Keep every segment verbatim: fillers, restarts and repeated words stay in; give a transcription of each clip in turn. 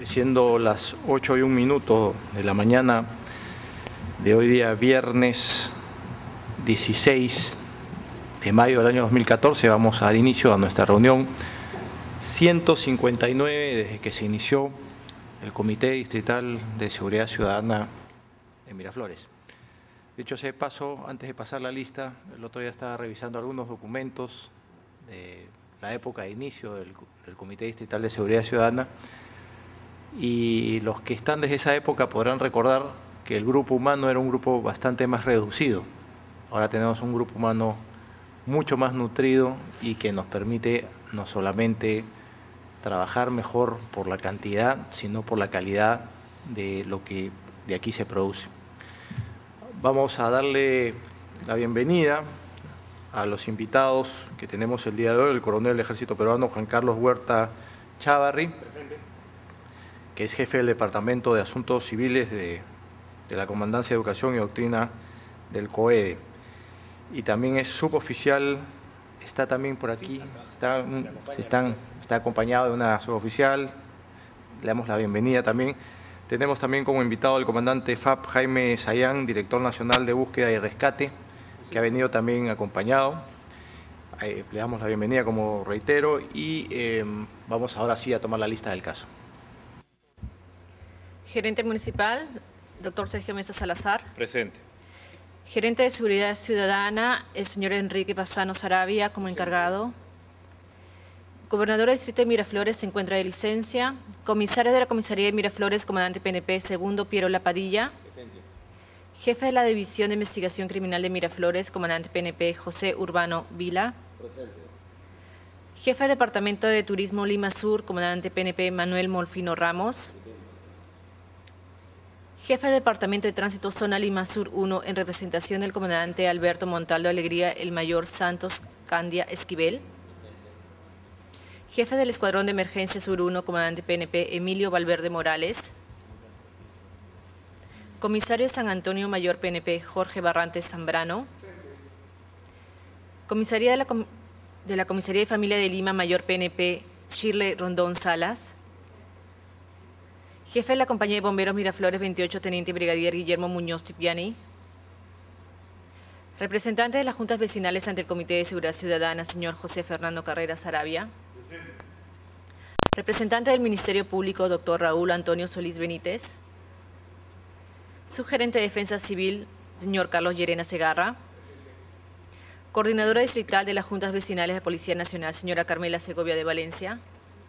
siendo las ocho y un minuto de la mañana de hoy día, viernes dieciséis de mayo del año dos mil catorce, vamos a dar inicio a nuestra reunión ciento cincuenta y nueve desde que se inició el Comité Distrital de Seguridad Ciudadana en Miraflores. Dicho sea de paso, antes de pasar la lista, el otro día estaba revisando algunos documentos de la época de inicio del, del Comité Distrital de Seguridad Ciudadana, y los que están desde esa época podrán recordar que el grupo humano era un grupo bastante más reducido. Ahora tenemos un grupo humano mucho más nutrido y que nos permite no solamente trabajar mejor por la cantidad, sino por la calidad de lo que de aquí se produce. Vamos a darle la bienvenida a los invitados que tenemos el día de hoy: el coronel del Ejército Peruano Juan Carlos Huerta Chávarri, presente, que es jefe del Departamento de Asuntos Civiles de, de la Comandancia de Educación y Doctrina del COEDE. Y también es suboficial, está también por aquí, está, están, está acompañado de una suboficial, le damos la bienvenida también. Tenemos también como invitado al comandante F A P Jaime Sayán, director nacional de búsqueda y rescate, que ha venido también acompañado. Eh, le damos la bienvenida, como reitero, y eh, vamos ahora sí a tomar la lista del caso. Gerente municipal, doctor Sergio Mesa Salazar. Presente. Gerente de Seguridad Ciudadana, el señor Enrique Bassano Saravia, como encargado. Gobernador del Distrito de Miraflores se encuentra de licencia. Comisario de la Comisaría de Miraflores, comandante P N P, segundo Piero Lapadilla. Presente. Jefe de la División de Investigación Criminal de Miraflores, comandante P N P, José Urbano Vila. Presente. Jefe del Departamento de Turismo Lima Sur, comandante P N P, Manuel Molfino Ramos. Jefe del Departamento de Tránsito Zona Lima Sur uno, en representación del comandante Alberto Montaldo Alegría, el mayor Santos Candia Esquivel. Jefe del Escuadrón de Emergencia Sur uno, comandante P N P, Emilio Valverde Morales. Comisario de San Antonio Mayor P N P, Jorge Barrantes Zambrano. Comisaría de la, Com de la Comisaría de Familia de Lima Mayor P N P, Shirley Rondón Salas. Jefe de la Compañía de Bomberos Miraflores veintiocho, Teniente Brigadier Guillermo Muñoz Tipiani. Representante de las Juntas Vecinales ante el Comité de Seguridad Ciudadana, señor José Fernando Carrera Saravia. Presente. Representante del Ministerio Público, doctor Raúl Antonio Solís Benítez. Subgerente de Defensa Civil, señor Carlos Llerena Segarra. Coordinadora distrital de las Juntas Vecinales de Policía Nacional, señora Carmela Segovia de Valencia.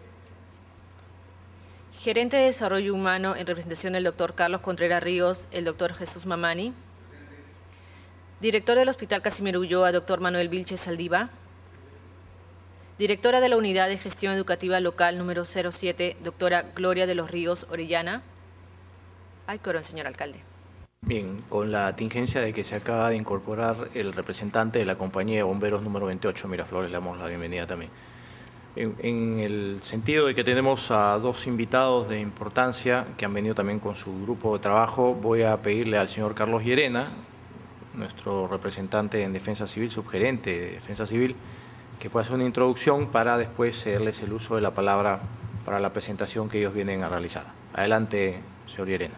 Gerente de Desarrollo Humano, en representación del doctor Carlos Contreras Ríos, el doctor Jesús Mamani. Director del Hospital Casimiro Ulloa, doctor Manuel Vilches Saldiva. Directora de la Unidad de Gestión Educativa Local número cero siete, doctora Gloria de los Ríos Orellana. Ay, corón, señor alcalde. Bien, con la tingencia de que se acaba de incorporar el representante de la Compañía de Bomberos número veintiocho, Miraflores, le damos la bienvenida también. En, en el sentido de que tenemos a dos invitados de importancia que han venido también con su grupo de trabajo, voy a pedirle al señor Carlos Llerena, nuestro representante en Defensa Civil, subgerente de Defensa Civil, que pueda hacer una introducción para después cederles el uso de la palabra para la presentación que ellos vienen a realizar. Adelante, señor Llerena.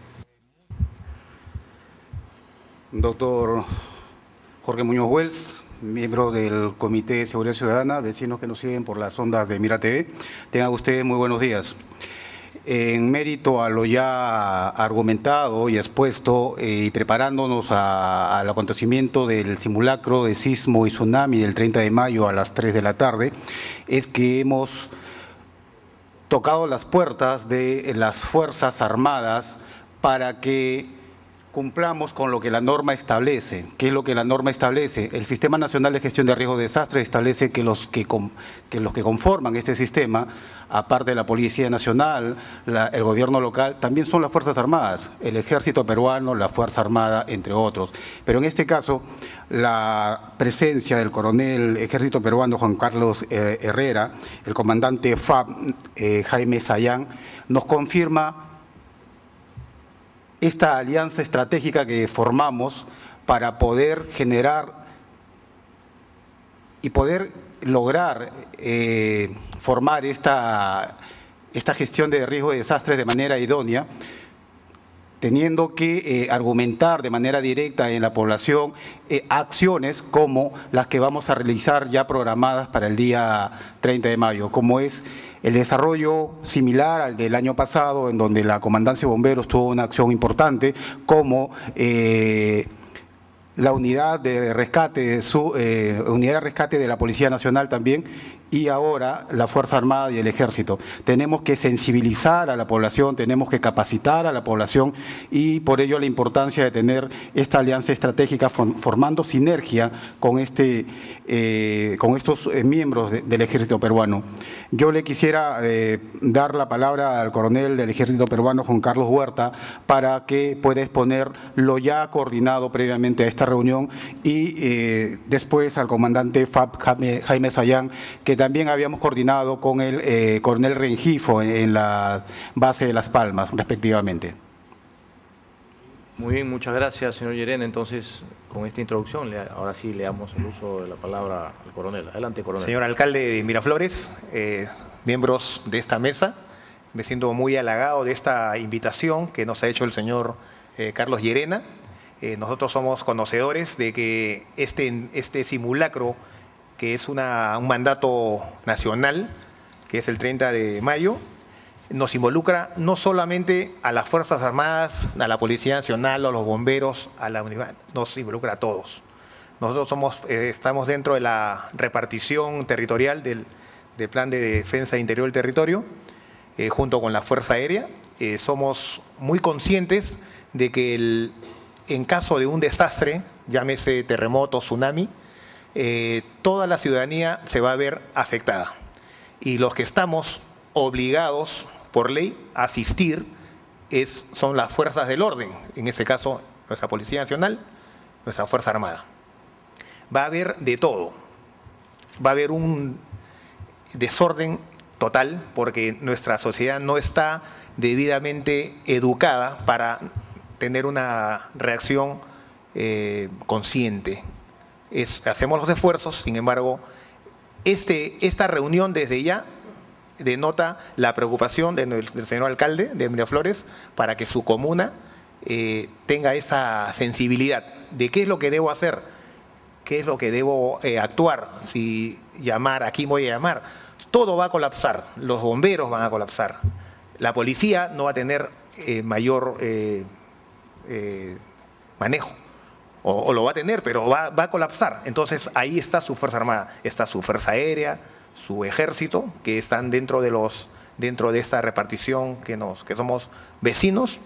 Doctor Jorge Muñoz Wells, miembro del Comité de Seguridad Ciudadana, vecinos que nos siguen por las ondas de Mira T V, tengan ustedes muy buenos días. En mérito a lo ya argumentado y expuesto eh, y preparándonos a, al acontecimiento del simulacro de sismo y tsunami del treinta de mayo a las tres de la tarde, es que hemos tocado las puertas de las Fuerzas Armadas para que cumplamos con lo que la norma establece. ¿Qué es lo que la norma establece? El Sistema Nacional de Gestión de Riesgos de Desastres establece que los que, que los que conforman este sistema, aparte de la Policía Nacional, la, el gobierno local, también son las Fuerzas Armadas, el Ejército Peruano, la Fuerza Armada, entre otros. Pero en este caso, la presencia del coronel Ejército Peruano Juan Carlos eh, Herrera, el comandante F A P eh, Jaime Sayán, nos confirma esta alianza estratégica que formamos para poder generar y poder lograr eh, formar esta esta gestión de riesgo de desastres de manera idónea, teniendo que eh, argumentar de manera directa en la población eh, acciones como las que vamos a realizar ya programadas para el día treinta de mayo, como es el desarrollo similar al del año pasado, en donde la Comandancia de Bomberos tuvo una acción importante, como eh, la unidad de rescate, de su, eh, unidad de rescate de la Policía Nacional también, y ahora la Fuerza Armada y el Ejército. Tenemos que sensibilizar a la población, tenemos que capacitar a la población y por ello la importancia de tener esta alianza estratégica formando sinergia con, este, eh, con estos eh, miembros de, del Ejército peruano. Yo le quisiera eh, dar la palabra al coronel del Ejército peruano, Juan Carlos Huerta, para que pueda exponer lo ya coordinado previamente a esta reunión y eh, después al comandante F A P Jaime, Jaime Sayán, que también habíamos coordinado con el eh, coronel Rengifo en, en la base de Las Palmas, respectivamente. Muy bien, muchas gracias, señor Llerena. Entonces, con esta introducción, le, ahora sí le damos el uso de la palabra al coronel. Adelante, coronel. Señor alcalde de Miraflores, eh, miembros de esta mesa, me siento muy halagado de esta invitación que nos ha hecho el señor eh, Carlos Llerena. Eh, nosotros somos conocedores de que este, este simulacro, que es una, un mandato nacional, que es el treinta de mayo, nos involucra no solamente a las Fuerzas Armadas, a la Policía Nacional, a los bomberos, a la universidad, nos involucra a todos. Nosotros somos, eh, estamos dentro de la repartición territorial del, del Plan de Defensa Interior del Territorio, eh, junto con la Fuerza Aérea. Eh, somos muy conscientes de que el, en caso de un desastre, llámese terremoto, tsunami, eh, toda la ciudadanía se va a ver afectada. Y los que estamos obligados por ley a asistir es, son las fuerzas del orden, en este caso nuestra Policía Nacional, nuestra Fuerza Armada. Va a haber de todo, va a haber un desorden total porque nuestra sociedad no está debidamente educada para tener una reacción eh, consciente. Es, hacemos los esfuerzos, sin embargo, este, esta reunión desde ya denota la preocupación del, del señor alcalde de Miraflores para que su comuna eh, tenga esa sensibilidad de qué es lo que debo hacer, qué es lo que debo eh, actuar, si llamar, aquí voy a llamar. Todo va a colapsar, los bomberos van a colapsar, la policía no va a tener eh, mayor eh, eh, manejo, o, o lo va a tener, pero va, va a colapsar. Entonces ahí está su Fuerza Armada, está su Fuerza Aérea, su ejército, que están dentro de los dentro de esta repartición que nos que somos vecinos,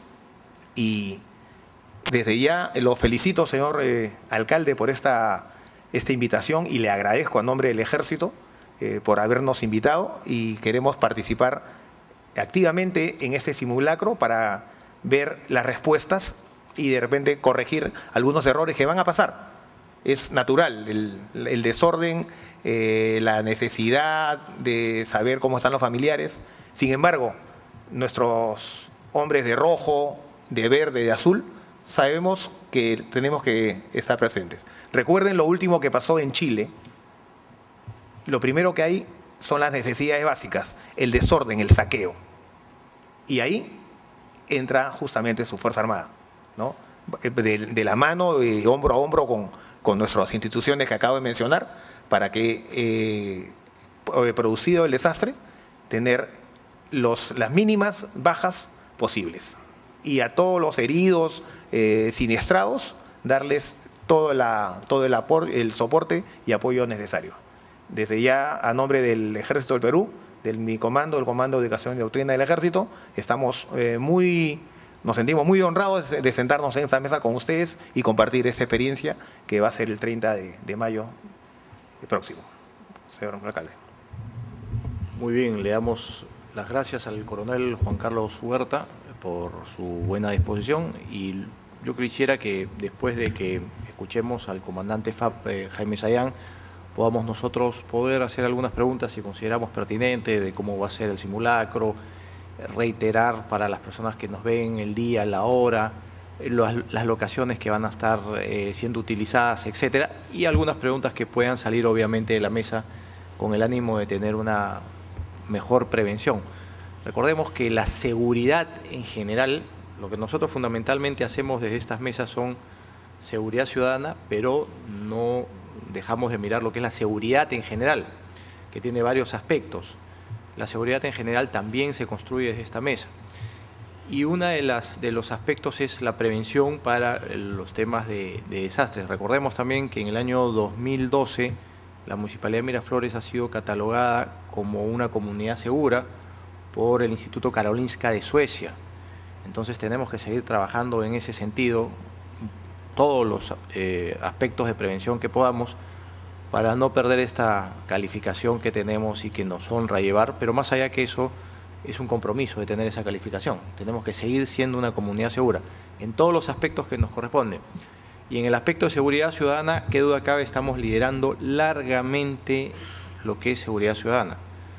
y desde ya lo felicito, señor eh, alcalde, por esta esta invitación y le agradezco a nombre del ejército eh, por habernos invitado y queremos participar activamente en este simulacro para ver las respuestas y de repente corregir algunos errores que van a pasar. Es natural el, el desorden, eh, la necesidad de saber cómo están los familiares. Sin embargo, nuestros hombres de rojo, de verde, de azul, sabemos que tenemos que estar presentes. Recuerden lo último que pasó en Chile. Lo primero que hay son las necesidades básicas, el desorden, el saqueo. Y ahí entra justamente su Fuerza Armada, ¿no? De, de la mano, eh, hombro a hombro con, con nuestras instituciones que acabo de mencionar, para que, eh, producido el desastre, tener los, las mínimas bajas posibles. Y a todos los heridos, eh, siniestrados, darles todo, la, todo el, aporte, el soporte y apoyo necesario. Desde ya, a nombre del Ejército del Perú, del mi comando, el Comando de Educación y Doctrina del Ejército, estamos eh, muy, nos sentimos muy honrados de, de sentarnos en esta mesa con ustedes y compartir esta experiencia que va a ser el treinta de mayo próximo. Señor alcalde. Muy bien, le damos las gracias al coronel Juan Carlos Huerta por su buena disposición y yo quisiera que después de que escuchemos al comandante F A P, eh, Jaime Sayán, podamos nosotros poder hacer algunas preguntas si consideramos pertinente de cómo va a ser el simulacro, reiterar para las personas que nos ven el día, la hora, las, las locaciones que van a estar eh, siendo utilizadas, etcétera, y algunas preguntas que puedan salir obviamente de la mesa con el ánimo de tener una mejor prevención. Recordemos que la seguridad en general, lo que nosotros fundamentalmente hacemos desde estas mesas son seguridad ciudadana, pero no dejamos de mirar lo que es la seguridad en general, que tiene varios aspectos. La seguridad en general también se construye desde esta mesa. Y uno de, las, de los aspectos es la prevención para los temas de, de desastres. Recordemos también que en el año dos mil doce la Municipalidad de Miraflores ha sido catalogada como una comunidad segura por el Instituto Karolinska de Suecia. Entonces tenemos que seguir trabajando en ese sentido, todos los eh, aspectos de prevención que podamos, para no perder esta calificación que tenemos y que nos honra llevar, pero más allá que eso, es un compromiso de tener esa calificación. Tenemos que seguir siendo una comunidad segura en todos los aspectos que nos corresponden. Y en el aspecto de seguridad ciudadana, qué duda cabe, estamos liderando largamente lo que es seguridad ciudadana.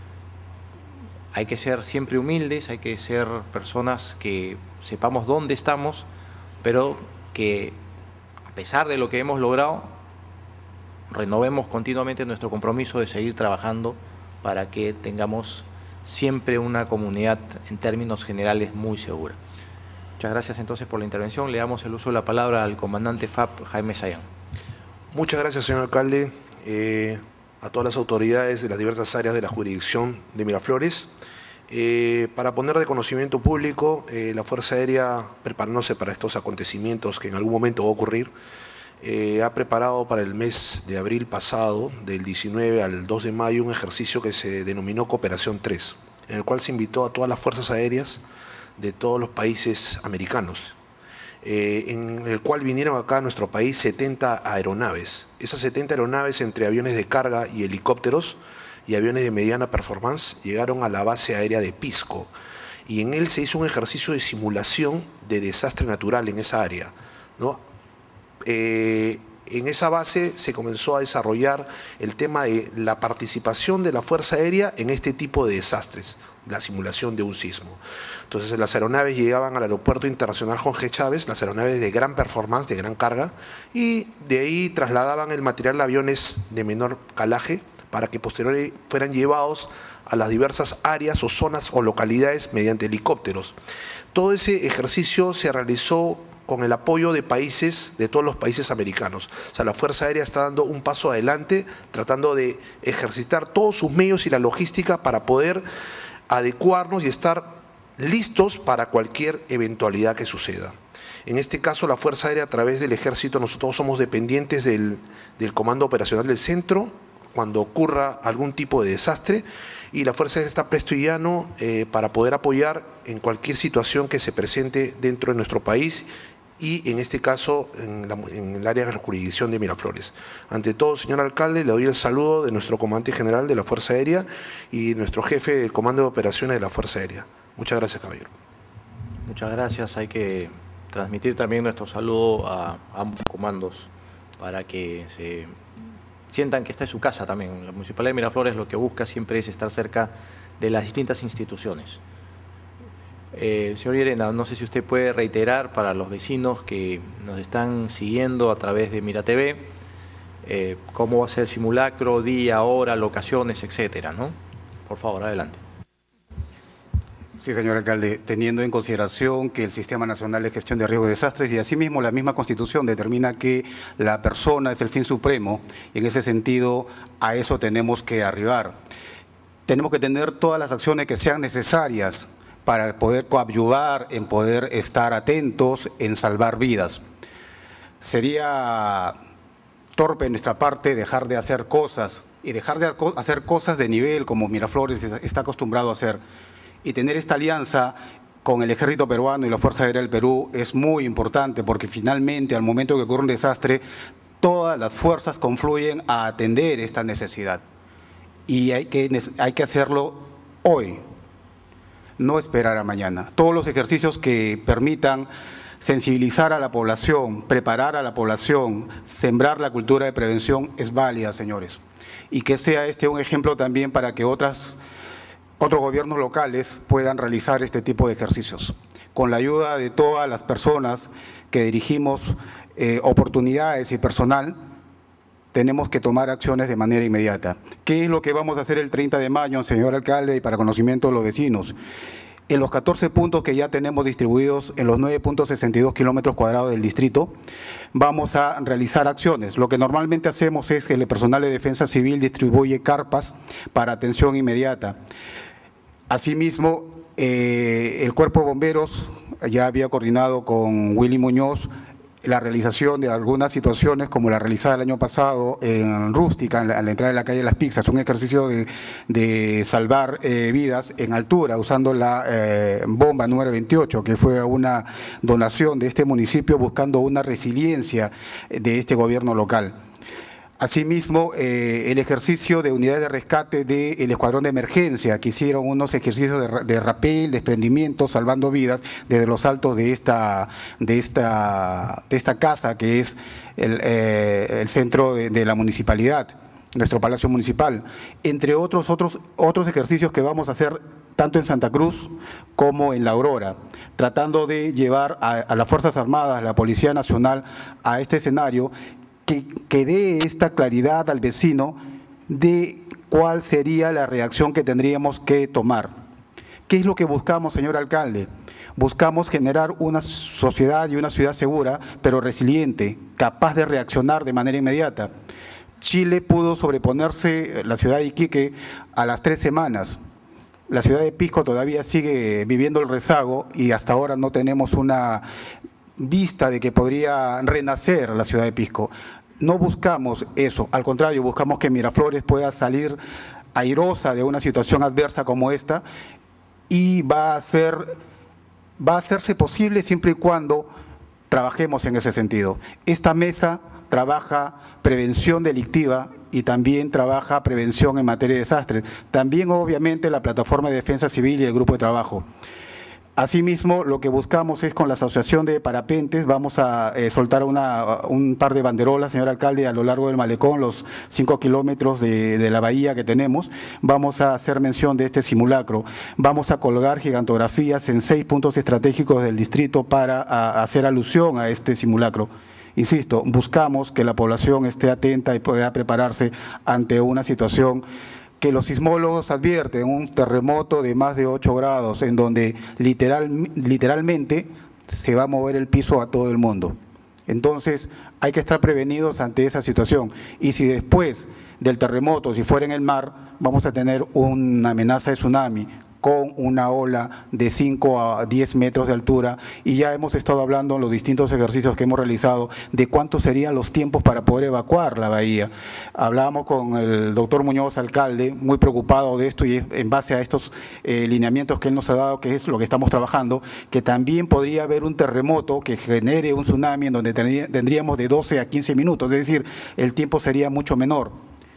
Hay que ser siempre humildes, hay que ser personas que sepamos dónde estamos, pero que a pesar de lo que hemos logrado, renovemos continuamente nuestro compromiso de seguir trabajando para que tengamos siempre una comunidad en términos generales muy segura. Muchas gracias entonces por la intervención. Le damos el uso de la palabra al comandante F A P, Jaime Sayán. Muchas gracias, señor alcalde, eh, a todas las autoridades de las diversas áreas de la jurisdicción de Miraflores. Eh, para poner de conocimiento público, eh, la Fuerza Aérea, preparándose para estos acontecimientos que en algún momento va a ocurrir, eh, ha preparado para el mes de abril pasado, del diecinueve al dos de mayo, un ejercicio que se denominó Cooperación tres, en el cual se invitó a todas las fuerzas aéreas de todos los países americanos, eh, en el cual vinieron acá a nuestro país setenta aeronaves. Esas setenta aeronaves, entre aviones de carga y helicópteros, y aviones de mediana performance, llegaron a la base aérea de Pisco, y en él se hizo un ejercicio de simulación de desastre natural en esa área, ¿no? Eh, en esa base se comenzó a desarrollar el tema de la participación de la Fuerza Aérea en este tipo de desastres, la simulación de un sismo. Entonces las aeronaves llegaban al Aeropuerto Internacional Juan G. Chávez, las aeronaves de gran performance, de gran carga, y de ahí trasladaban el material a aviones de menor calaje, para que posteriormente fueran llevados a las diversas áreas o zonas o localidades mediante helicópteros. Todo ese ejercicio se realizó con el apoyo de países, de todos los países americanos. O sea, la Fuerza Aérea está dando un paso adelante, tratando de ejercitar todos sus medios y la logística para poder adecuarnos y estar listos para cualquier eventualidad que suceda. En este caso, la Fuerza Aérea, a través del Ejército, nosotros somos dependientes del, del Comando Operacional del Centro, cuando ocurra algún tipo de desastre, y la Fuerza Aérea está presto y llano eh, para poder apoyar en cualquier situación que se presente dentro de nuestro país y en este caso en, la, en el área de la jurisdicción de Miraflores. Ante todo, señor alcalde, le doy el saludo de nuestro comandante general de la Fuerza Aérea y nuestro jefe del Comando de Operaciones de la Fuerza Aérea. Muchas gracias, caballero. Muchas gracias. Hay que transmitir también nuestro saludo a ambos comandos para que se sientan que esta es su casa también. La Municipalidad de Miraflores lo que busca siempre es estar cerca de las distintas instituciones. Eh, señor Llerena, no sé si usted puede reiterar para los vecinos que nos están siguiendo a través de Mira T V, eh, cómo va a ser el simulacro, día, hora, locaciones, etcétera, ¿no? Por favor, adelante. Sí, señor alcalde, teniendo en consideración que el Sistema Nacional de Gestión de Riesgos y Desastres y asimismo la misma Constitución determina que la persona es el fin supremo, y en ese sentido a eso tenemos que arribar. Tenemos que tener todas las acciones que sean necesarias para poder coadyuvar, en poder estar atentos, en salvar vidas. Sería torpe en nuestra parte dejar de hacer cosas y dejar de hacer cosas de nivel como Miraflores está acostumbrado a hacer. Y tener esta alianza con el Ejército Peruano y la Fuerza Aérea del Perú es muy importante porque finalmente al momento que ocurre un desastre, todas las fuerzas confluyen a atender esta necesidad. Y hay que, hay que hacerlo hoy, no esperar a mañana. Todos los ejercicios que permitan sensibilizar a la población, preparar a la población, sembrar la cultura de prevención es válida, señores. Y que sea este un ejemplo también para que otras otros gobiernos locales puedan realizar este tipo de ejercicios. Con la ayuda de todas las personas que dirigimos eh, oportunidades y personal, tenemos que tomar acciones de manera inmediata. ¿Qué es lo que vamos a hacer el treinta de mayo, señor alcalde, y para conocimiento de los vecinos? En los catorce puntos que ya tenemos distribuidos en los nueve punto sesenta y dos kilómetros cuadrados del distrito, vamos a realizar acciones. Lo que normalmente hacemos es que el personal de defensa civil distribuye carpas para atención inmediata. Asimismo, eh, el Cuerpo de Bomberos ya había coordinado con Willy Muñoz la realización de algunas situaciones como la realizada el año pasado en Rústica, en la, en la entrada de la calle Las Pizzas, un ejercicio de, de salvar eh, vidas en altura usando la eh, bomba número veintiocho, que fue una donación de este municipio buscando una resiliencia de este gobierno local. Asimismo, eh, el ejercicio de unidades de rescate del escuadrón de emergencia, que hicieron unos ejercicios de, de rapel, desprendimiento, salvando vidas desde los altos de esta, de esta, de esta casa, que es el, eh, el centro de, de la municipalidad, nuestro Palacio Municipal, entre otros, otros, otros ejercicios que vamos a hacer tanto en Santa Cruz como en La Aurora, tratando de llevar a, a las Fuerzas Armadas, a la Policía Nacional, a este escenario que, que dé esta claridad al vecino de cuál sería la reacción que tendríamos que tomar. ¿Qué es lo que buscamos, señor alcalde? Buscamos generar una sociedad y una ciudad segura, pero resiliente, capaz de reaccionar de manera inmediata. Chile pudo sobreponerse, la ciudad de Iquique, a las tres semanas. La ciudad de Pisco todavía sigue viviendo el rezago y hasta ahora no tenemos una vista de que podría renacer la ciudad de Pisco. No buscamos eso, al contrario, buscamos que Miraflores pueda salir airosa de una situación adversa como esta y va a ser, va a hacerse posible siempre y cuando trabajemos en ese sentido. Esta mesa trabaja prevención delictiva y también trabaja prevención en materia de desastres. También, obviamente, la Plataforma de Defensa Civil y el Grupo de Trabajo. Asimismo, lo que buscamos es con la Asociación de Parapentes, vamos a eh, soltar una, un par de banderolas, señor alcalde, a lo largo del malecón, los cinco kilómetros de, de la bahía que tenemos. Vamos a hacer mención de este simulacro. Vamos a colgar gigantografías en seis puntos estratégicos del distrito para a, hacer alusión a este simulacro. Insisto, buscamos que la población esté atenta y pueda prepararse ante una situación que los sismólogos advierten, un terremoto de más de ocho grados, en donde literal, literalmente se va a mover el piso a todo el mundo. Entonces, hay que estar prevenidos ante esa situación. Y si después del terremoto, si fuera en el mar, vamos a tener una amenaza de tsunami, con una ola de cinco a diez metros de altura, y ya hemos estado hablando en los distintos ejercicios que hemos realizado de cuántos serían los tiempos para poder evacuar la bahía. Hablábamos con el doctor Muñoz, alcalde, muy preocupado de esto, y en base a estos eh, lineamientos que él nos ha dado, que es lo que estamos trabajando, que también podría haber un terremoto que genere un tsunami en donde tendríamos de doce a quince minutos, es decir, el tiempo sería mucho menor.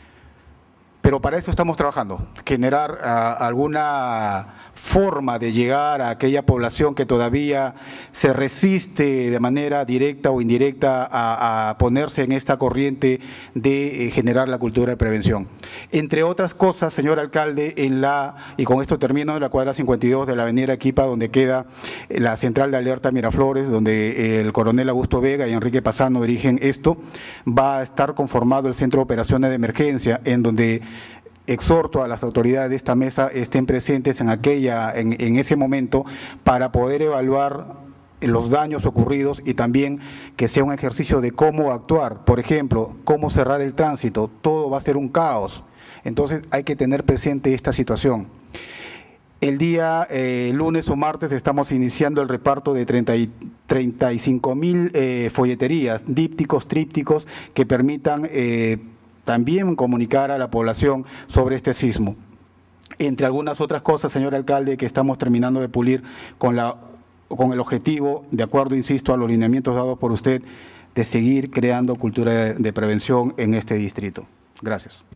Pero para eso estamos trabajando, generar uh, alguna forma de llegar a aquella población que todavía se resiste de manera directa o indirecta a, a ponerse en esta corriente de eh, generar la cultura de prevención. Entre otras cosas, señor alcalde, en la, y con esto termino, en la cuadra cincuenta y dos de la avenida Arequipa, donde queda la central de alerta Miraflores, donde el coronel Augusto Vega y Enrique Pazano dirigen esto, va a estar conformado el Centro de Operaciones de Emergencia, en donde exhorto a las autoridades de esta mesa estén presentes en, aquella, en, en ese momento para poder evaluar los daños ocurridos y también que sea un ejercicio de cómo actuar. Por ejemplo, cómo cerrar el tránsito, todo va a ser un caos. Entonces hay que tener presente esta situación. El día eh, lunes o martes estamos iniciando el reparto de treinta y, treinta y cinco mil eh, folleterías, dípticos, trípticos, que permitan eh, también comunicar a la población sobre este sismo. Entre algunas otras cosas, señor alcalde, que estamos terminando de pulir con, la, con el objetivo, de acuerdo, insisto, a los lineamientos dados por usted, de seguir creando cultura de, de prevención en este distrito. Gracias.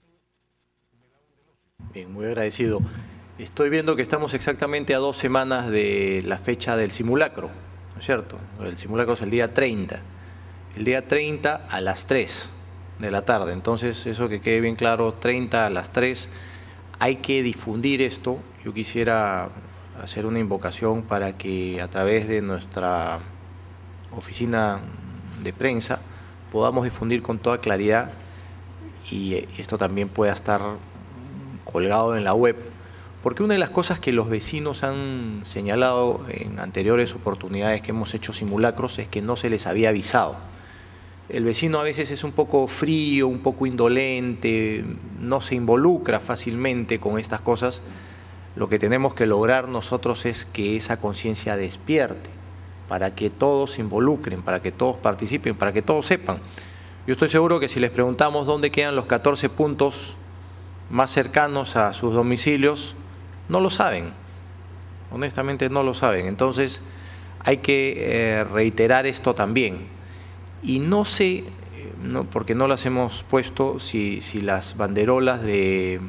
Bien, muy agradecido. Estoy viendo que estamos exactamente a dos semanas de la fecha del simulacro, ¿no es cierto? El simulacro es el día treinta. El día treinta a las tres de la tarde. Entonces, eso que quede bien claro, treinta a las tres, hay que difundir esto. Yo quisiera hacer una invocación para que a través de nuestra oficina de prensa podamos difundir con toda claridad y esto también pueda estar colgado en la web, porque una de las cosas que los vecinos han señalado en anteriores oportunidades que hemos hecho simulacros es que no se les había avisado. El vecino a veces es un poco frío, un poco indolente, no se involucra fácilmente con estas cosas. Lo que tenemos que lograr nosotros es que esa conciencia despierte, para que todos se involucren, para que todos participen, para que todos sepan. Yo estoy seguro que si les preguntamos dónde quedan los catorce puntos más cercanos a sus domicilios, no lo saben, honestamente no lo saben. Entonces hay que eh, reiterar esto también. Y no sé, no, porque no las hemos puesto, si, si las banderolas de,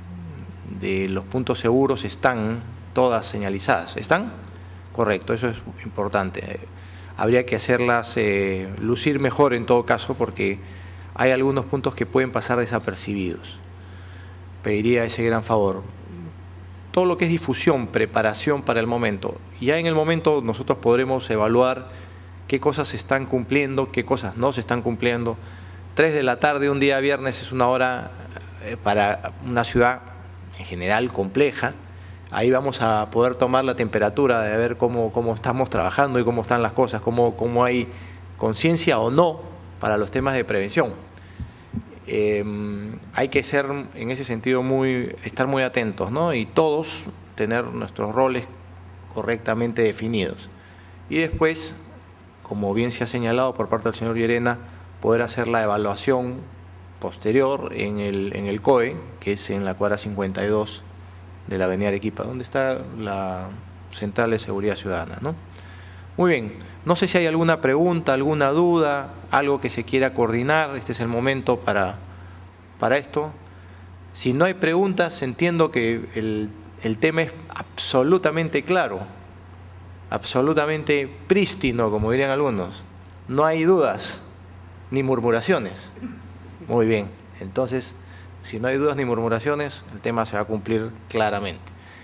de los puntos seguros están todas señalizadas. ¿Están? Correcto, eso es importante. Habría que hacerlas eh, lucir mejor en todo caso, porque hay algunos puntos que pueden pasar desapercibidos. Pediría ese gran favor. Todo lo que es difusión, preparación para el momento. Ya en el momento nosotros podremos evaluar qué cosas se están cumpliendo, qué cosas no se están cumpliendo. Tres de la tarde, un día viernes, es una hora eh, para una ciudad en general compleja. Ahí vamos a poder tomar la temperatura de ver cómo, cómo estamos trabajando y cómo están las cosas, cómo, cómo hay conciencia o no para los temas de prevención. Eh, hay que ser, en ese sentido, muy, estar muy atentos, ¿no? Y todos tener nuestros roles correctamente definidos. Y después, como bien se ha señalado por parte del señor Llerena, poder hacer la evaluación posterior en el, en el C O E, que es en la cuadra cincuenta y dos de la avenida Arequipa, donde está la Central de Seguridad Ciudadana, ¿no? Muy bien, no sé si hay alguna pregunta, alguna duda, algo que se quiera coordinar. Este es el momento para, para esto. Si no hay preguntas, entiendo que el, el tema es absolutamente claro, absolutamente prístino, como dirían algunos. No hay dudas ni murmuraciones. Muy bien, entonces, si no hay dudas ni murmuraciones, el tema se va a cumplir claramente.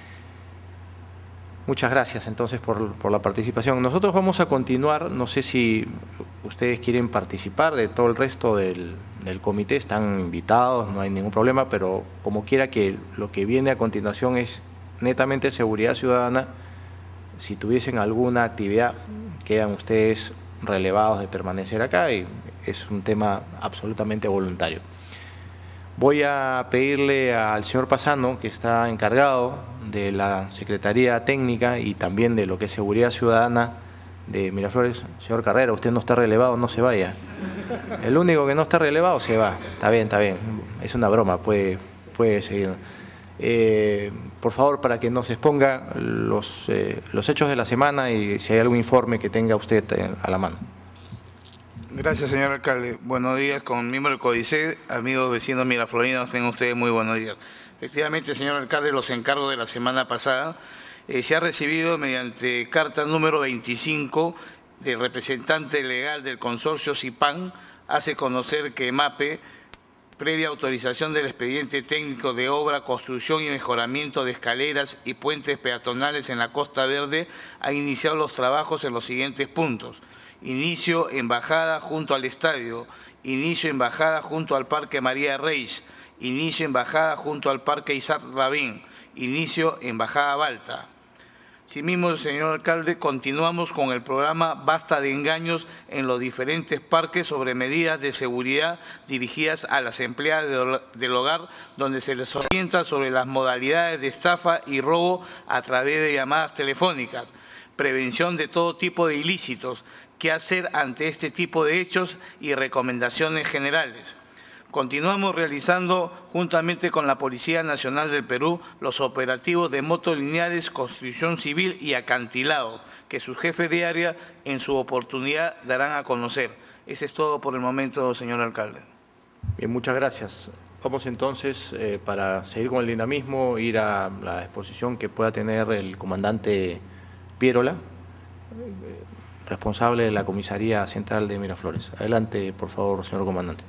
Muchas gracias entonces por, por la participación. Nosotros vamos a continuar, no sé si ustedes quieren participar de todo el resto del, del comité, están invitados, no hay ningún problema, pero como quiera que lo que viene a continuación es netamente seguridad ciudadana. Si tuviesen alguna actividad, quedan ustedes relevados de permanecer acá y es un tema absolutamente voluntario. Voy a pedirle al señor Pasano, que está encargado de la Secretaría Técnica y también de lo que es Seguridad Ciudadana de Miraflores. Señor Carrera, usted no está relevado, no se vaya. El único que no está relevado se va. Está bien, está bien. Es una broma, puede, puede seguir. Eh, por favor, para que nos exponga los, eh, los hechos de la semana y si hay algún informe que tenga usted eh, a la mano. Gracias, señor alcalde. Buenos días, con miembro del CODICET, amigos vecinos miraflorinos, tengan ustedes muy buenos días. Efectivamente, señor alcalde, los encargos de la semana pasada eh, se ha recibido mediante carta número veinticinco del representante legal del consorcio CIPAN, hace conocer que MAPE, previa autorización del expediente técnico de obra, construcción y mejoramiento de escaleras y puentes peatonales en la Costa Verde, ha iniciado los trabajos en los siguientes puntos. Inicio en bajada junto al estadio, inicio en bajada junto al Parque María Reis, inicio en bajada junto al Parque Isaac Rabin, inicio en bajada Balta. Asimismo, señor alcalde, continuamos con el programa Basta de Engaños en los diferentes parques sobre medidas de seguridad dirigidas a las empleadas del hogar, donde se les orienta sobre las modalidades de estafa y robo a través de llamadas telefónicas, prevención de todo tipo de ilícitos, qué hacer ante este tipo de hechos y recomendaciones generales. Continuamos realizando, juntamente con la Policía Nacional del Perú, los operativos de motos lineales, construcción civil y acantilado, que sus jefes de área en su oportunidad darán a conocer. Ese es todo por el momento, señor alcalde. Bien, muchas gracias. Vamos entonces, eh, para seguir con el dinamismo, ir a la exposición que pueda tener el comandante Pierola, responsable de la Comisaría Central de Miraflores. Adelante, por favor, señor comandante.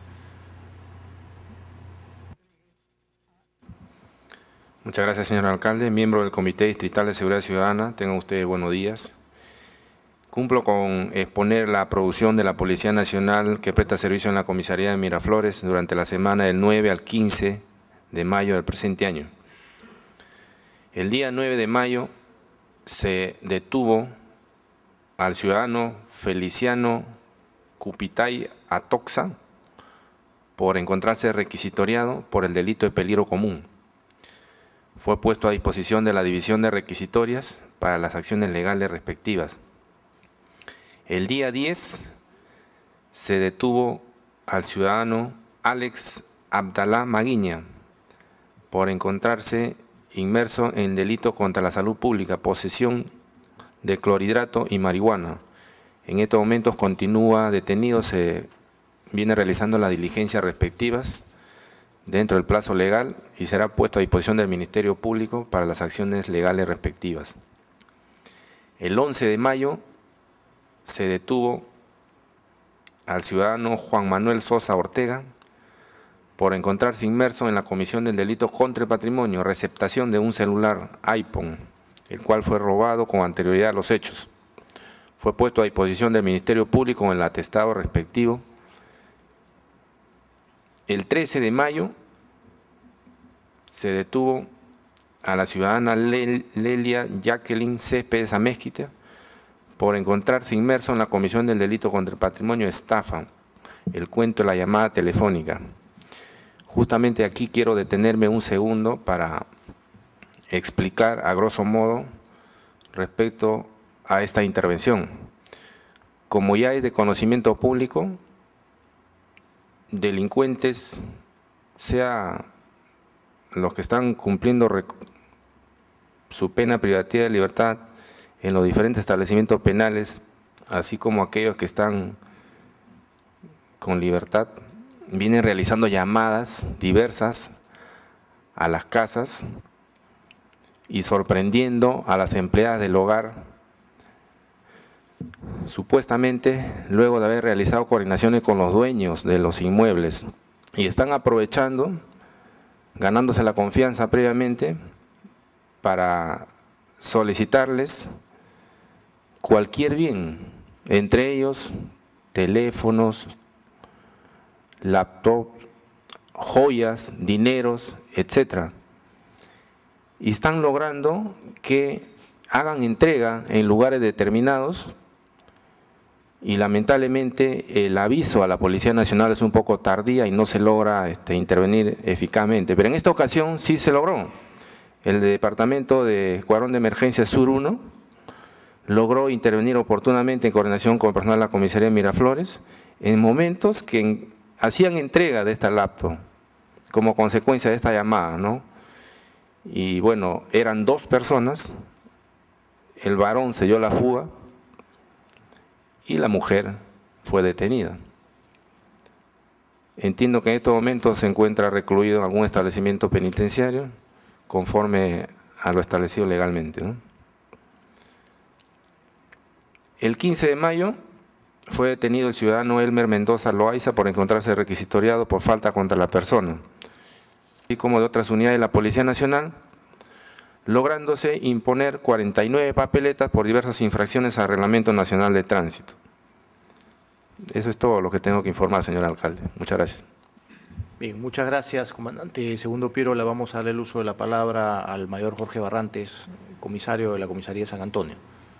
Muchas gracias, señor alcalde. Miembro del Comité Distrital de Seguridad Ciudadana, tengan ustedes buenos días. Cumplo con exponer la producción de la Policía Nacional que presta servicio en la comisaría de Miraflores durante la semana del nueve al quince de mayo del presente año. El día nueve de mayo se detuvo al ciudadano Feliciano Cupitay Atoxa por encontrarse requisitoriado por el delito de peligro común. Fue puesto a disposición de la División de Requisitorias para las acciones legales respectivas. El día diez se detuvo al ciudadano Alex Abdalá Maguiña por encontrarse inmerso en delito contra la salud pública, posesión de clorhidrato y marihuana. En estos momentos continúa detenido, se viene realizando las diligencias respectivas dentro del plazo legal y será puesto a disposición del Ministerio Público para las acciones legales respectivas. El once de mayo se detuvo al ciudadano Juan Manuel Sosa Ortega por encontrarse inmerso en la comisión del delito contra el patrimonio, receptación de un celular iPhone, el cual fue robado con anterioridad a los hechos. Fue puesto a disposición del Ministerio Público en el atestado respectivo. El trece de mayo se detuvo a la ciudadana Lelia Jacqueline Céspedes Amezquita por encontrarse inmerso en la comisión del delito contra el patrimonio, estafa, el cuento de la llamada telefónica. Justamente aquí quiero detenerme un segundo para explicar a grosso modo respecto a esta intervención. Como ya es de conocimiento público, delincuentes, sea los que están cumpliendo su pena privativa de libertad en los diferentes establecimientos penales, así como aquellos que están con libertad, vienen realizando llamadas diversas a las casas y sorprendiendo a las empleadas del hogar, supuestamente luego de haber realizado coordinaciones con los dueños de los inmuebles, y están aprovechando, ganándose la confianza previamente para solicitarles cualquier bien, entre ellos teléfonos, laptop, joyas, dineros, etcétera. Y están logrando que hagan entrega en lugares determinados y lamentablemente el aviso a la Policía Nacional es un poco tardía y no se logra este, intervenir eficazmente. Pero en esta ocasión sí se logró. El Departamento de Escuadrón de Emergencia Sur uno logró intervenir oportunamente en coordinación con el personal de la comisaría de Miraflores en momentos que en, hacían entrega de esta laptop como consecuencia de esta llamada, ¿no? Y bueno, eran dos personas, el varón se dio la fuga y la mujer fue detenida. Entiendo que en estos momentos se encuentra recluido en algún establecimiento penitenciario conforme a lo establecido legalmente, ¿no? El quince de mayo fue detenido el ciudadano Elmer Mendoza Loaiza por encontrarse requisitoriado por falta contra la persona, así como de otras unidades de la Policía Nacional, lográndose imponer cuarenta y nueve papeletas por diversas infracciones al Reglamento Nacional de Tránsito. Eso es todo lo que tengo que informar, señor alcalde. Muchas gracias. Bien, muchas gracias, comandante Segundo Piero. Le vamos a dar el uso de la palabra al mayor Jorge Barrantes, comisario de la Comisaría de San Antonio.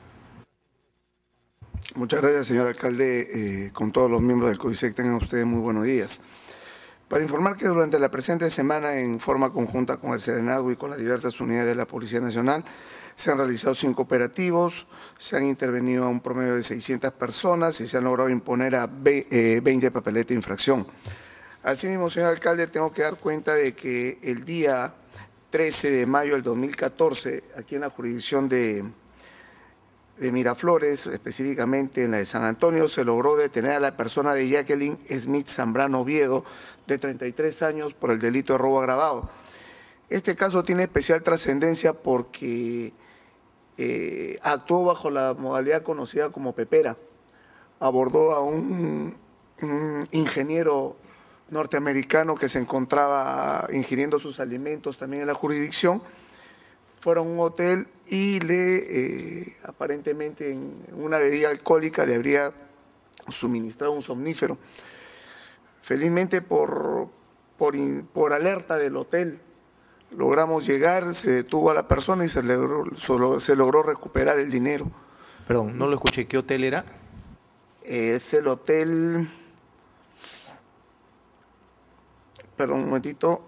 Muchas gracias, señor alcalde. Eh, con todos los miembros del CODISEC, tengan ustedes muy buenos días. Para informar que durante la presente semana, en forma conjunta con el Serenazgo y con las diversas unidades de la Policía Nacional, se han realizado cinco operativos, se han intervenido a un promedio de seiscientas personas y se han logrado imponer a veinte papeletas de infracción. Asimismo, señor alcalde, tengo que dar cuenta de que el día trece de mayo del dos mil catorce, aquí en la jurisdicción de, de Miraflores, específicamente en la de San Antonio, se logró detener a la persona de Jacqueline Smith Zambrano Oviedo, de treinta y tres años, por el delito de robo agravado. Este caso tiene especial trascendencia porque eh, actuó bajo la modalidad conocida como pepera. Abordó a un, un ingeniero norteamericano que se encontraba ingiriendo sus alimentos también en la jurisdicción. fueron a un hotel y le, eh, aparentemente en una bebida alcohólica le habría suministrado un somnífero. Felizmente por, por, por alerta del hotel logramos llegar, se detuvo a la persona y se logró, solo, se logró recuperar el dinero. Perdón, no lo escuché, ¿qué hotel era? Eh, es el hotel, perdón un momentito,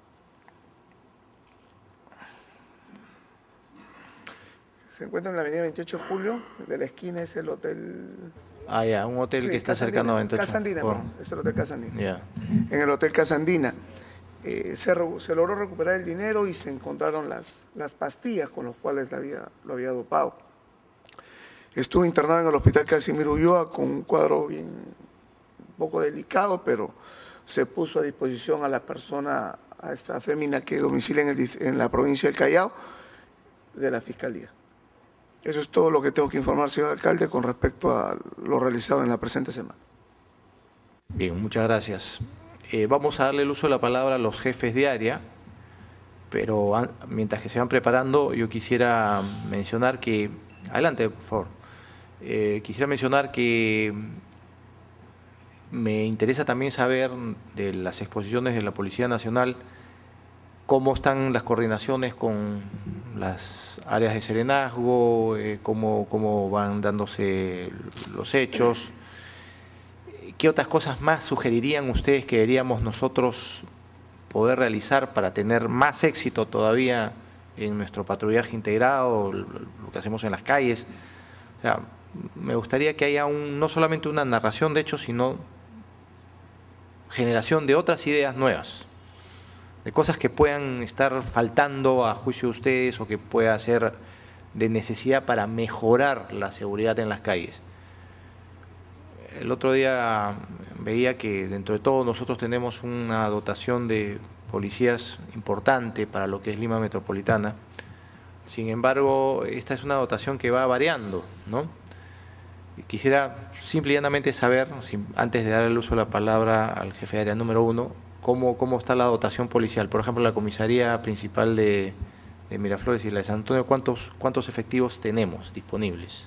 se encuentra en la avenida veintiocho de julio, de la esquina es el hotel... Ah, ya, un hotel sí, que está Casandina, cercano a veintiocho. Casandina, Por... perdón, es el hotel Casandina. Ya. En el hotel Casandina. Eh, se, se logró recuperar el dinero y se encontraron las, las pastillas con las cuales lo había, lo había dopado. Estuvo internado en el hospital Casimiro Ulloa con un cuadro bien, un poco delicado, pero se puso a disposición a la persona, a esta fémina que domicilia en, el, en la provincia del Callao, de la Fiscalía. Eso es todo lo que tengo que informar, señor alcalde, con respecto a lo realizado en la presente semana. Bien, muchas gracias. Eh, vamos a darle el uso de la palabra a los jefes de área, pero an, mientras que se van preparando, yo quisiera mencionar que... Adelante, por favor. Eh, quisiera mencionar que me interesa también saber de las exposiciones de la Policía Nacional cómo están las coordinaciones con las áreas de serenazgo, eh, cómo, cómo van dándose los hechos. ¿Qué otras cosas más sugerirían ustedes que deberíamos nosotros poder realizar para tener más éxito todavía en nuestro patrullaje integrado, lo que hacemos en las calles? O sea, me gustaría que haya un, no solamente una narración de hechos, sino generación de otras ideas nuevas, de cosas que puedan estar faltando a juicio de ustedes o que pueda ser de necesidad para mejorar la seguridad en las calles. El otro día veía que dentro de todo nosotros tenemos una dotación de policías importante para lo que es Lima Metropolitana. Sin embargo, esta es una dotación que va variando, ¿no? Quisiera simple y llanamente saber, antes de dar el uso de la palabra al jefe de área número uno, cómo, cómo está la dotación policial. Por ejemplo, la comisaría principal de, de Miraflores y la de San Antonio, ¿cuántos, cuántos efectivos tenemos disponibles?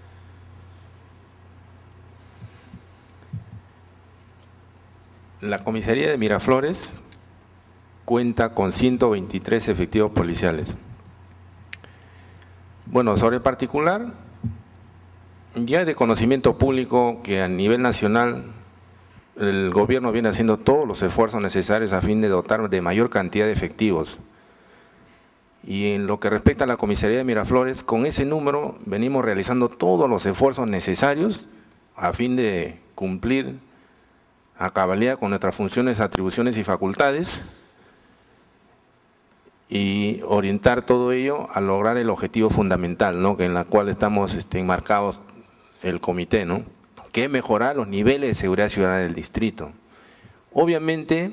La comisaría de Miraflores cuenta con ciento veintitrés efectivos policiales. Bueno, sobre el particular, ya es de conocimiento público que a nivel nacional el gobierno viene haciendo todos los esfuerzos necesarios a fin de dotar de mayor cantidad de efectivos. Y en lo que respecta a la comisaría de Miraflores, con ese número venimos realizando todos los esfuerzos necesarios a fin de cumplir a cabalidad con nuestras funciones, atribuciones y facultades y orientar todo ello a lograr el objetivo fundamental, ¿no?, que en la cual estamos este, enmarcados el comité, ¿no?, que es mejorar los niveles de seguridad ciudadana del distrito. Obviamente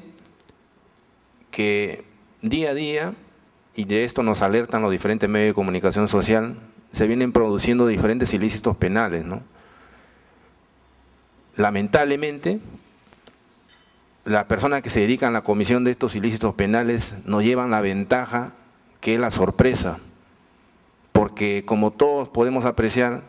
que día a día, y de esto nos alertan los diferentes medios de comunicación social, se vienen produciendo diferentes ilícitos penales, ¿no? Lamentablemente, las personas que se dedican a la comisión de estos ilícitos penales nos llevan la ventaja que es la sorpresa, porque como todos podemos apreciar,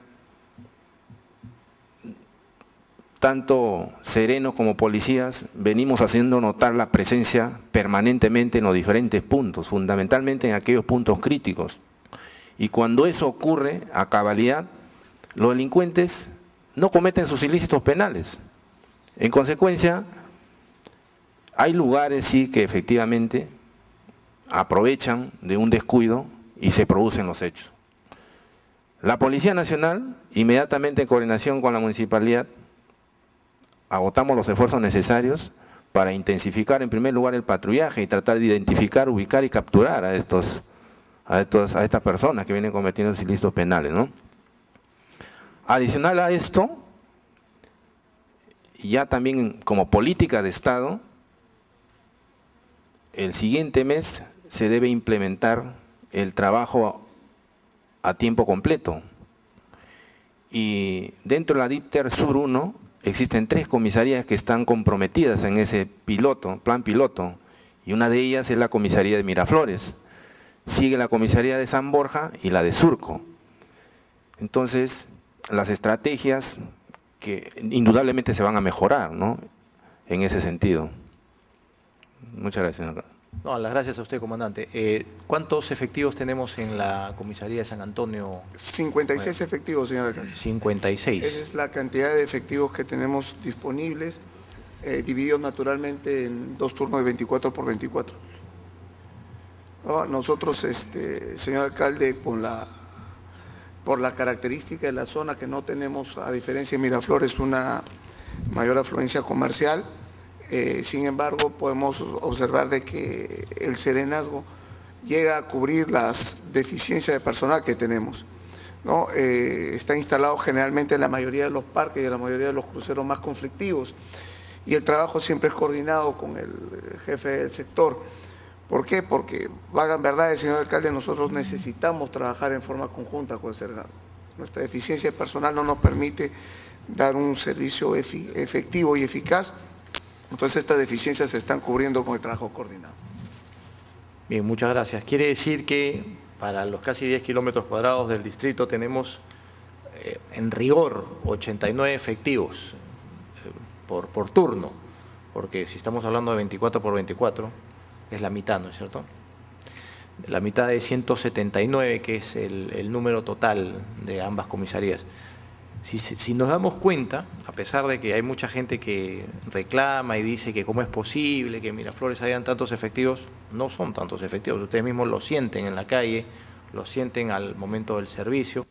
tanto serenos como policías venimos haciendo notar la presencia permanentemente en los diferentes puntos, fundamentalmente en aquellos puntos críticos. Y cuando eso ocurre a cabalidad, los delincuentes no cometen sus ilícitos penales. En consecuencia, hay lugares sí que efectivamente aprovechan de un descuido y se producen los hechos. La Policía Nacional, inmediatamente en coordinación con la municipalidad, agotamos los esfuerzos necesarios para intensificar en primer lugar el patrullaje y tratar de identificar, ubicar y capturar a, estos, a, estos, a estas personas que vienen cometiendo ilícitos penales, ¿no? Adicional a esto, ya también como política de Estado, el siguiente mes se debe implementar el trabajo a tiempo completo. Y dentro de la DIPTER Sur uno existen tres comisarías que están comprometidas en ese piloto, plan piloto, y una de ellas es la comisaría de Miraflores. sigue la comisaría de San Borja y la de Surco. Entonces, las estrategias que indudablemente se van a mejorar, ¿no?, en ese sentido. Muchas gracias, señor. No, las gracias a usted, comandante. Eh, ¿Cuántos efectivos tenemos en la comisaría de San Antonio? cincuenta y seis efectivos, señor alcalde. cincuenta y seis. Esa es la cantidad de efectivos que tenemos disponibles, eh, divididos naturalmente en dos turnos de veinticuatro por veinticuatro. No, nosotros, este, señor alcalde, con la, por la característica de la zona que no tenemos, a diferencia de Miraflores, una mayor afluencia comercial, eh, sin embargo, podemos observar de que el serenazgo llega a cubrir las deficiencias de personal que tenemos, ¿no? Eh, está instalado generalmente en la mayoría de los parques y en la mayoría de los cruceros más conflictivos, y el trabajo siempre es coordinado con el jefe del sector. ¿Por qué? Porque, vagan verdades, señor alcalde, nosotros necesitamos trabajar en forma conjunta con el serenazgo. Nuestra deficiencia de personal no nos permite dar un servicio efectivo y eficaz, entonces estas deficiencias se están cubriendo con el trabajo coordinado. Bien, muchas gracias. Quiere decir que para los casi diez kilómetros cuadrados del distrito tenemos eh, en rigor ochenta y nueve efectivos eh, por, por turno, porque si estamos hablando de veinticuatro por veinticuatro, es la mitad, ¿no es cierto? La mitad de ciento setenta y nueve, que es el, el número total de ambas comisarías. Si, si nos damos cuenta, a pesar de que hay mucha gente que reclama y dice que cómo es posible que en Miraflores hayan tantos efectivos, no son tantos efectivos. Ustedes mismos lo sienten en la calle, lo sienten al momento del servicio.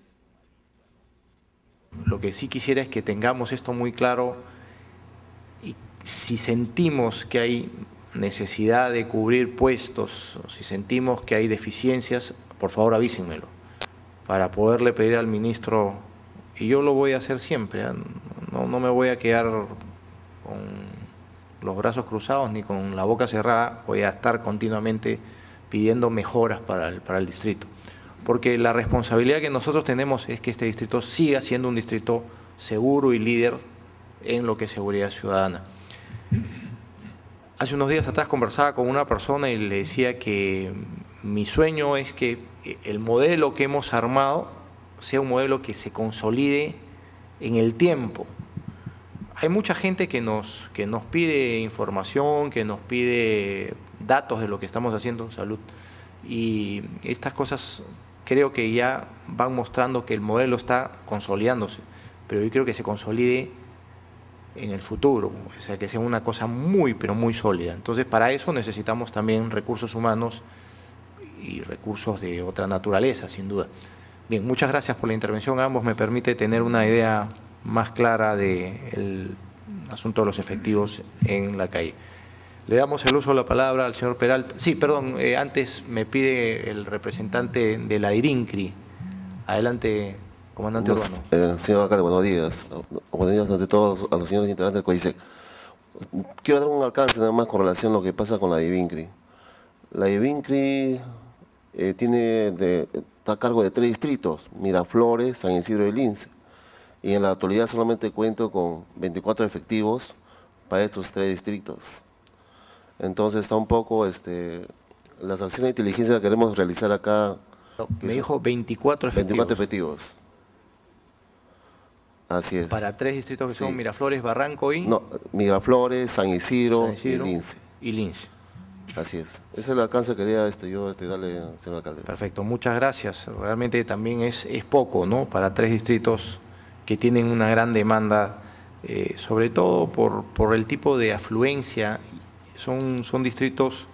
Lo que sí quisiera es que tengamos esto muy claro, y si sentimos que hay necesidad de cubrir puestos, o si sentimos que hay deficiencias, por favor avísenmelo, para poderle pedir al ministro. Y yo lo voy a hacer siempre, ¿eh? no, no me voy a quedar con los brazos cruzados ni con la boca cerrada, voy a estar continuamente pidiendo mejoras para el, para el distrito. Porque la responsabilidad que nosotros tenemos es que este distrito siga siendo un distrito seguro y líder en lo que es seguridad ciudadana. Hace unos días atrás conversaba con una persona y le decía que mi sueño es que el modelo que hemos armado sea un modelo que se consolide en el tiempo. Hay mucha gente que nos, que nos pide información, que nos pide datos de lo que estamos haciendo en salud, y estas cosas creo que ya van mostrando que el modelo está consolidándose, pero yo creo que se consolide en el futuro, o sea, que sea una cosa muy, pero muy sólida. Entonces, para eso necesitamos también recursos humanos y recursos de otra naturaleza, sin duda. Bien, muchas gracias por la intervención. Ambos me permite tener una idea más clara del asunto de los efectivos en la calle. Le damos el uso de la palabra al señor Peralta. Sí, perdón, eh, antes me pide el representante de la IRINCRI. Adelante, comandante Buenos, Urbano. Eh, señor alcalde, buenos días. Buenos días ante todos a los señores integrantes del CODISEC. Quiero dar un alcance nada más con relación a lo que pasa con la IRINCRI. La IRINCRI eh, tiene de, está a cargo de tres distritos, Miraflores, San Isidro y Lince. Y en la actualidad solamente cuento con veinticuatro efectivos para estos tres distritos. Entonces está un poco, este, las acciones de inteligencia que queremos realizar acá. Me dijo veinticuatro efectivos. veinticuatro efectivos. Así es. Para tres distritos que sí. son Miraflores, Barranco y... No, Miraflores, San Isidro, San Isidro y Lince. Y Lince. Así es. Ese es el alcance que quería este, yo este, darle, señor alcalde. Perfecto, muchas gracias. Realmente también es, es poco, ¿no?, para tres distritos que tienen una gran demanda, eh, sobre todo por, por el tipo de afluencia. Son, son distritos,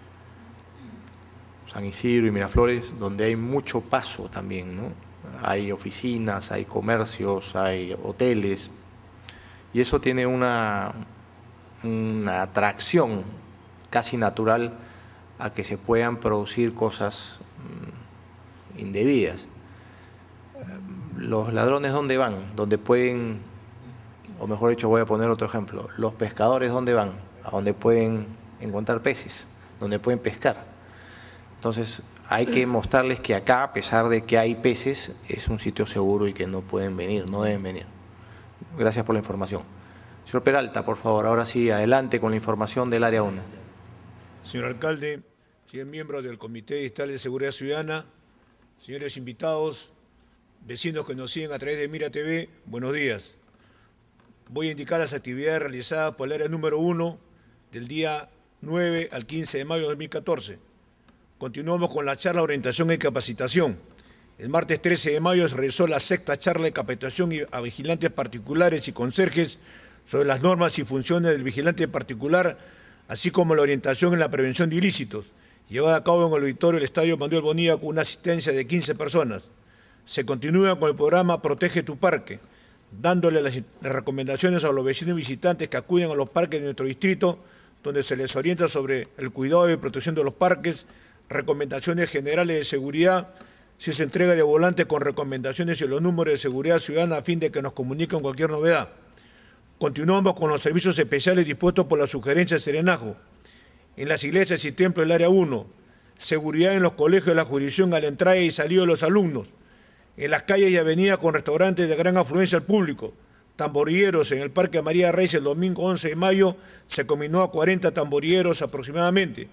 San Isidro y Miraflores, donde hay mucho paso también, ¿no? Hay oficinas, hay comercios, hay hoteles, y eso tiene una, una atracción casi natural a que se puedan producir cosas mmm, indebidas. Los ladrones, ¿dónde van? Donde pueden, o mejor dicho, voy a poner otro ejemplo, los pescadores, ¿dónde van? A donde pueden encontrar peces, donde pueden pescar. Entonces, hay que mostrarles que acá, a pesar de que hay peces, es un sitio seguro y que no pueden venir, no deben venir. Gracias por la información. Señor Peralta, por favor, ahora sí, adelante con la información del área uno. Señor alcalde, señores miembros del Comité Distrital de Seguridad Ciudadana, señores invitados, vecinos que nos siguen a través de Mira T V, buenos días. Voy a indicar las actividades realizadas por el área número uno del día nueve al quince de mayo de dos mil catorce. Continuamos con la charla de orientación y capacitación. El martes trece de mayo se realizó la sexta charla de capacitación a vigilantes particulares y conserjes sobre las normas y funciones del vigilante particular, así como la orientación en la prevención de ilícitos, llevada a cabo en el auditorio del Estadio Manuel Bonilla con una asistencia de quince personas. Se continúa con el programa Protege tu Parque, dándole las recomendaciones a los vecinos y visitantes que acuden a los parques de nuestro distrito, donde se les orienta sobre el cuidado y protección de los parques, recomendaciones generales de seguridad, si se entrega de volante con recomendaciones y los números de seguridad ciudadana a fin de que nos comuniquen cualquier novedad. Continuamos con los servicios especiales dispuestos por la sugerencia de Serenazgo. En las iglesias y templos del área uno, seguridad en los colegios de la jurisdicción a la entrada y salida de los alumnos, en las calles y avenidas con restaurantes de gran afluencia al público, tamborilleros en el Parque María Reyes el domingo once de mayo se combinó a cuarenta tamborilleros aproximadamente.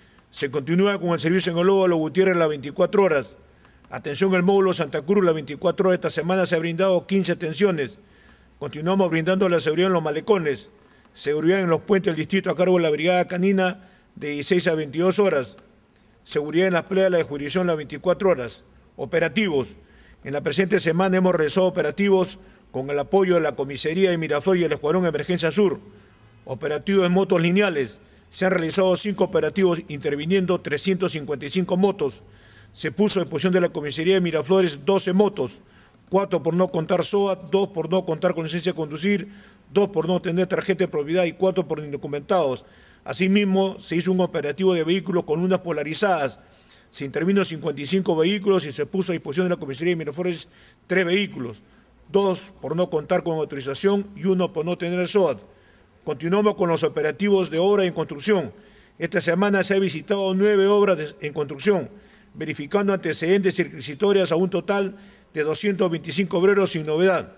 Se continúa con el servicio en el Óvalo Gutiérrez las veinticuatro horas. Atención al módulo Santa Cruz, las veinticuatro horas. Esta semana se ha brindado quince atenciones. Continuamos brindando la seguridad en los malecones, seguridad en los puentes del distrito a cargo de la Brigada Canina de dieciséis a veintidós horas, seguridad en las playas de la jurisdicción las veinticuatro horas, operativos. En la presente semana hemos realizado operativos con el apoyo de la Comisaría de Miraflores y el Escuadrón Emergencia Sur, operativos en motos lineales. Se han realizado cinco operativos interviniendo trescientas cincuenta y cinco motos. Se puso a disposición de la Comisaría de Miraflores doce motos, cuatro por no contar S O A T, dos por no contar con licencia de conducir, dos por no tener tarjeta de propiedad y cuatro por indocumentados. Asimismo, se hizo un operativo de vehículos con lunas polarizadas. Se intervino cincuenta y cinco vehículos y se puso a disposición de la Comisaría de Miraflores tres vehículos, dos por no contar con autorización y uno por no tener S O A T. Continuamos con los operativos de obra en construcción. Esta semana se ha visitado nueve obras de, en construcción, verificando antecedentes y requisitorias a un total de doscientos veinticinco obreros sin novedad.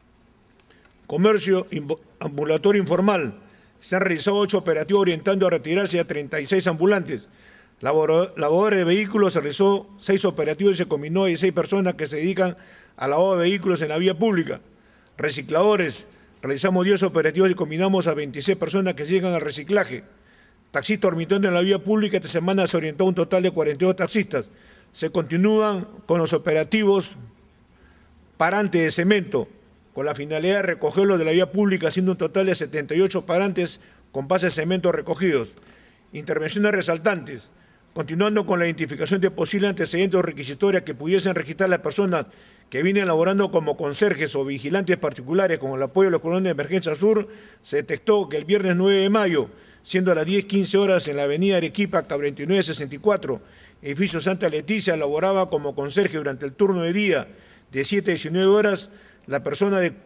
Comercio ambulatorio informal. Se han realizado ocho operativos orientando a retirarse a treinta y seis ambulantes. Lavadores de vehículos, se realizó seis operativos y se combinó a dieciséis personas que se dedican a lavado de vehículos en la vía pública. Recicladores, realizamos diez operativos y combinamos a veintiséis personas que se dedican al reciclaje. Taxistas dormitorios en la vía pública, esta semana se orientó un total de cuarenta y dos taxistas. Se continúan con los operativos parantes de cemento, con la finalidad de recogerlos de la vía pública, haciendo un total de setenta y ocho parantes con bases de cemento recogidos. Intervenciones resaltantes. Continuando con la identificación de posibles antecedentes o requisitorias que pudiesen registrar las personas que vienen laborando como conserjes o vigilantes particulares con el apoyo de la Escuadrón de Emergencia Sur, se detectó que el viernes nueve de mayo, siendo a las diez quince horas en la avenida Arequipa, cuarenta y nueve sesenta y cuatro, edificio Santa Leticia, laboraba como conserje durante el turno de día de siete a diecinueve horas la persona de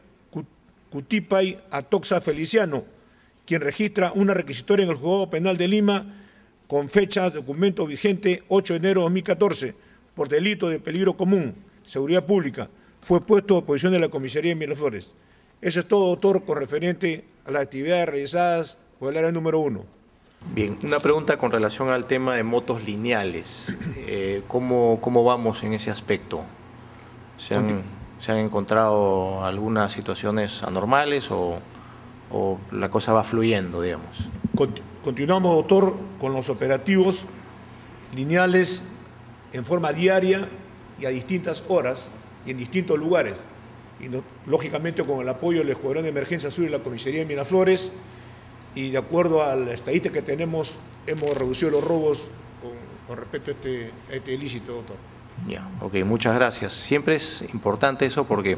Cutipay Atoxa Feliciano, quien registra una requisitoria en el Juzgado Penal de Lima con fecha de documento vigente ocho de enero de dos mil catorce por delito de peligro común, seguridad pública. Fue puesto a disposición de la Comisaría de Miraflores. Eso es todo, doctor, con referente a las actividades realizadas por el área número uno. Bien, una pregunta con relación al tema de motos lineales. Eh, ¿cómo, ¿Cómo vamos en ese aspecto? ¿Se han, ¿se han encontrado algunas situaciones anormales o, o la cosa va fluyendo, digamos? Continuamos, doctor, con los operativos lineales en forma diaria y a distintas horas y en distintos lugares. Y no, lógicamente con el apoyo del Escuadrón de Emergencia Sur y la Comisaría de Miraflores, y de acuerdo a la estadística que tenemos, hemos reducido los robos con, con respecto a este, a este ilícito, doctor. Ya, ok, muchas gracias. Siempre es importante eso porque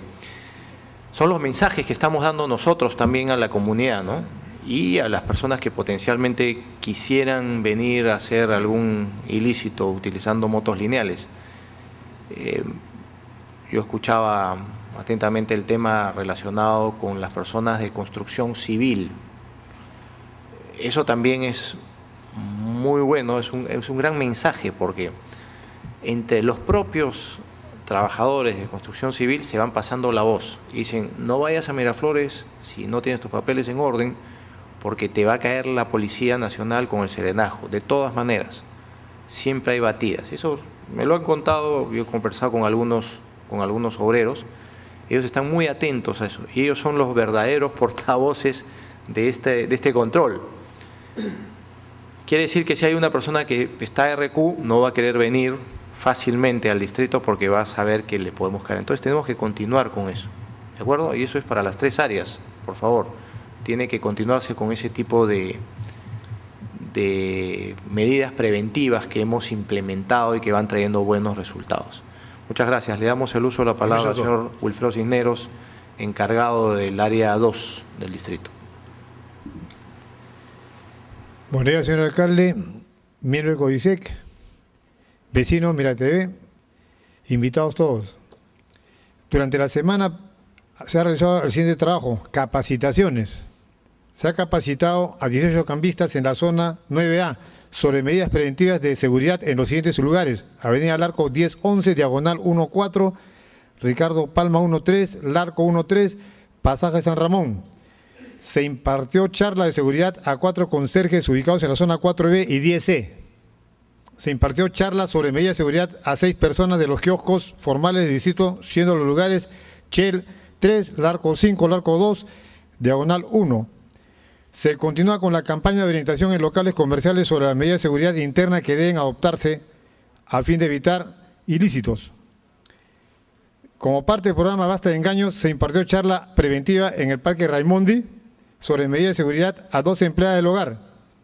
son los mensajes que estamos dando nosotros también a la comunidad, ¿no? Y a las personas que potencialmente quisieran venir a hacer algún ilícito utilizando motos lineales. Eh, yo escuchaba atentamente el tema relacionado con las personas de construcción civil. Eso también es muy bueno, es un, es un gran mensaje porque entre los propios trabajadores de construcción civil se van pasando la voz. Dicen, no vayas a Miraflores si no tienes tus papeles en orden porque te va a caer la Policía Nacional con el serenazgo, de todas maneras. siempre hay batidas. Eso me lo han contado, yo he conversado con algunos, con algunos obreros, ellos están muy atentos a eso, y ellos son los verdaderos portavoces de este, de este control. Quiere decir que si hay una persona que está R Q, no va a querer venir fácilmente al distrito porque va a saber que le podemos caer. Entonces tenemos que continuar con eso, ¿de acuerdo? Y eso es para las tres áreas, por favor. Tiene que continuarse con ese tipo de, de medidas preventivas que hemos implementado y que van trayendo buenos resultados. Muchas gracias. Le damos el uso de la palabra al señor Wilfredo Cisneros, encargado del área dos del distrito. Buenos días, señor alcalde, miembro del CODISEC, vecinos MiraTV, invitados todos. Durante la semana se ha realizado el siguiente trabajo: capacitaciones. Se ha capacitado a dieciocho cambistas en la zona nueve A sobre medidas preventivas de seguridad en los siguientes lugares: Avenida Larco diez once, Diagonal uno cuatro, Ricardo Palma uno tres, Larco uno tres, Pasaje San Ramón. Se impartió charla de seguridad a cuatro conserjes ubicados en la zona cuatro B y diez C. Se impartió charla sobre medidas de seguridad a seis personas de los kioscos formales del distrito, siendo los lugares Shell tres, Larco cinco, Larco dos, Diagonal uno. Se continúa con la campaña de orientación en locales comerciales sobre las medidas de seguridad interna que deben adoptarse a fin de evitar ilícitos. Como parte del programa Basta de Engaños, se impartió charla preventiva en el Parque Raimondi sobre medidas de seguridad a dos empleadas del hogar.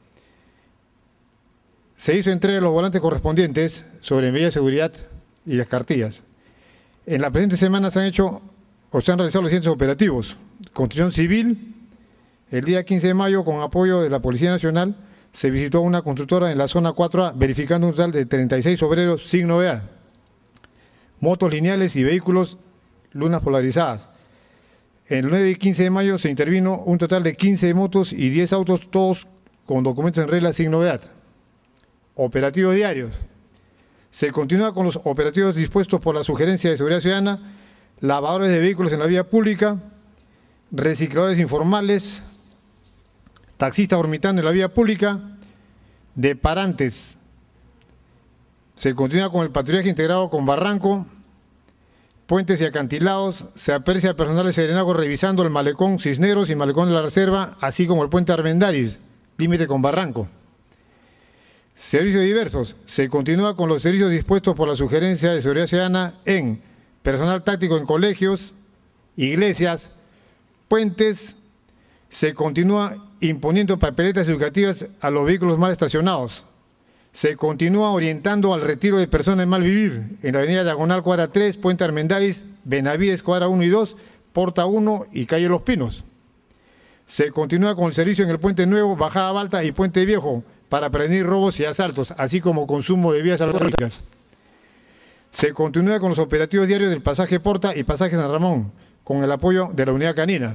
Se hizo entrega de los volantes correspondientes sobre medidas de seguridad y las cartillas. En la presente semana se han hecho o se han realizado los siguientes operativos: construcción civil. El día quince de mayo, con apoyo de la Policía Nacional, se visitó una constructora en la zona cuatro A, verificando un total de treinta y seis obreros sin novedad. Motos lineales y vehículos lunas polarizadas. El nueve y quince de mayo se intervino un total de quince motos y diez autos, todos con documentos en regla sin novedad. Operativos diarios. Se continúa con los operativos dispuestos por la Sugerencia de Seguridad Ciudadana: lavadores de vehículos en la vía pública, recicladores informales, taxistas dormitando en la vía pública, de parantes. Se continúa con el patrullaje integrado con Barranco, puentes y acantilados. Se aprecia al personal de Serenazgo revisando el malecón Cisneros y malecón de la Reserva, así como el puente Armendáriz, límite con Barranco. Servicios diversos. Se continúa con los servicios dispuestos por la Sugerencia de Seguridad Ciudadana en personal táctico en colegios, iglesias, puentes. Se continúa imponiendo papeletas educativas a los vehículos mal estacionados. Se continúa orientando al retiro de personas de mal vivir en la avenida Diagonal cuadra tres, Puente Armendáriz, Benavides cuadra uno y dos, Porta uno y Calle Los Pinos. Se continúa con el servicio en el Puente Nuevo, Bajada Balta y Puente Viejo para prevenir robos y asaltos, así como consumo de vías alcohólicas. Se continúa con los operativos diarios del Pasaje Porta y Pasaje San Ramón, con el apoyo de la Unidad Canina.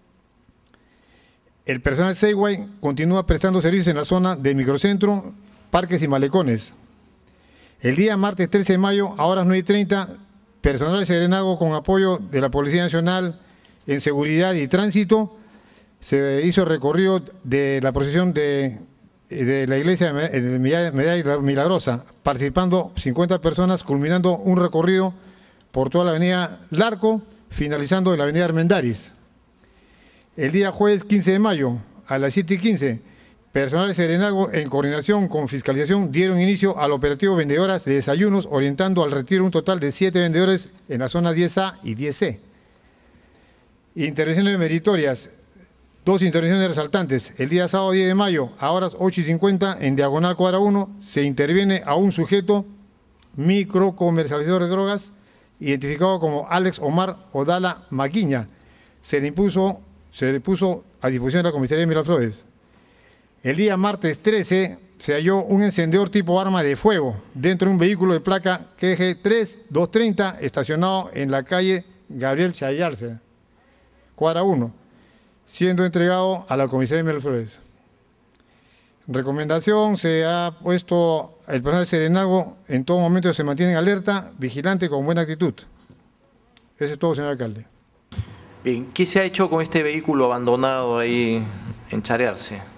El personal Segway continúa prestando servicios en la zona de microcentro, parques y malecones. El día martes trece de mayo, a horas nueve y treinta, personal de Serenazgo con apoyo de la Policía Nacional en Seguridad y Tránsito, se hizo recorrido de la procesión de, de la iglesia de Medalla Milagrosa, participando cincuenta personas, culminando un recorrido por toda la avenida Larco, finalizando en la avenida Armendáriz. El día jueves quince de mayo, a las siete y quince, personal de Serenazgo, en coordinación con fiscalización, dieron inicio al operativo Vendedoras de Desayunos, orientando al retiro un total de siete vendedores en la zona diez A y diez C. Intervenciones meritorias. Dos intervenciones resaltantes. El día sábado diez de mayo, a horas ocho y cincuenta, en Diagonal Cuadra uno, se interviene a un sujeto microcomercializador de drogas, identificado como Alex Omar Odala Maquiña. Se le impuso, se le puso a disposición de la Comisaría de Miraflores. El día martes trece se halló un encendedor tipo arma de fuego dentro de un vehículo de placa K G tres dos treinta estacionado en la calle Gabriel Chayarce, cuadra uno, siendo entregado a la Comisaría de Miraflores. Recomendación: se ha puesto el personal de Serenazgo en todo momento, se mantiene en alerta, vigilante, con buena actitud. Eso es todo, señor alcalde. Bien, ¿qué se ha hecho con este vehículo abandonado ahí en Charearse?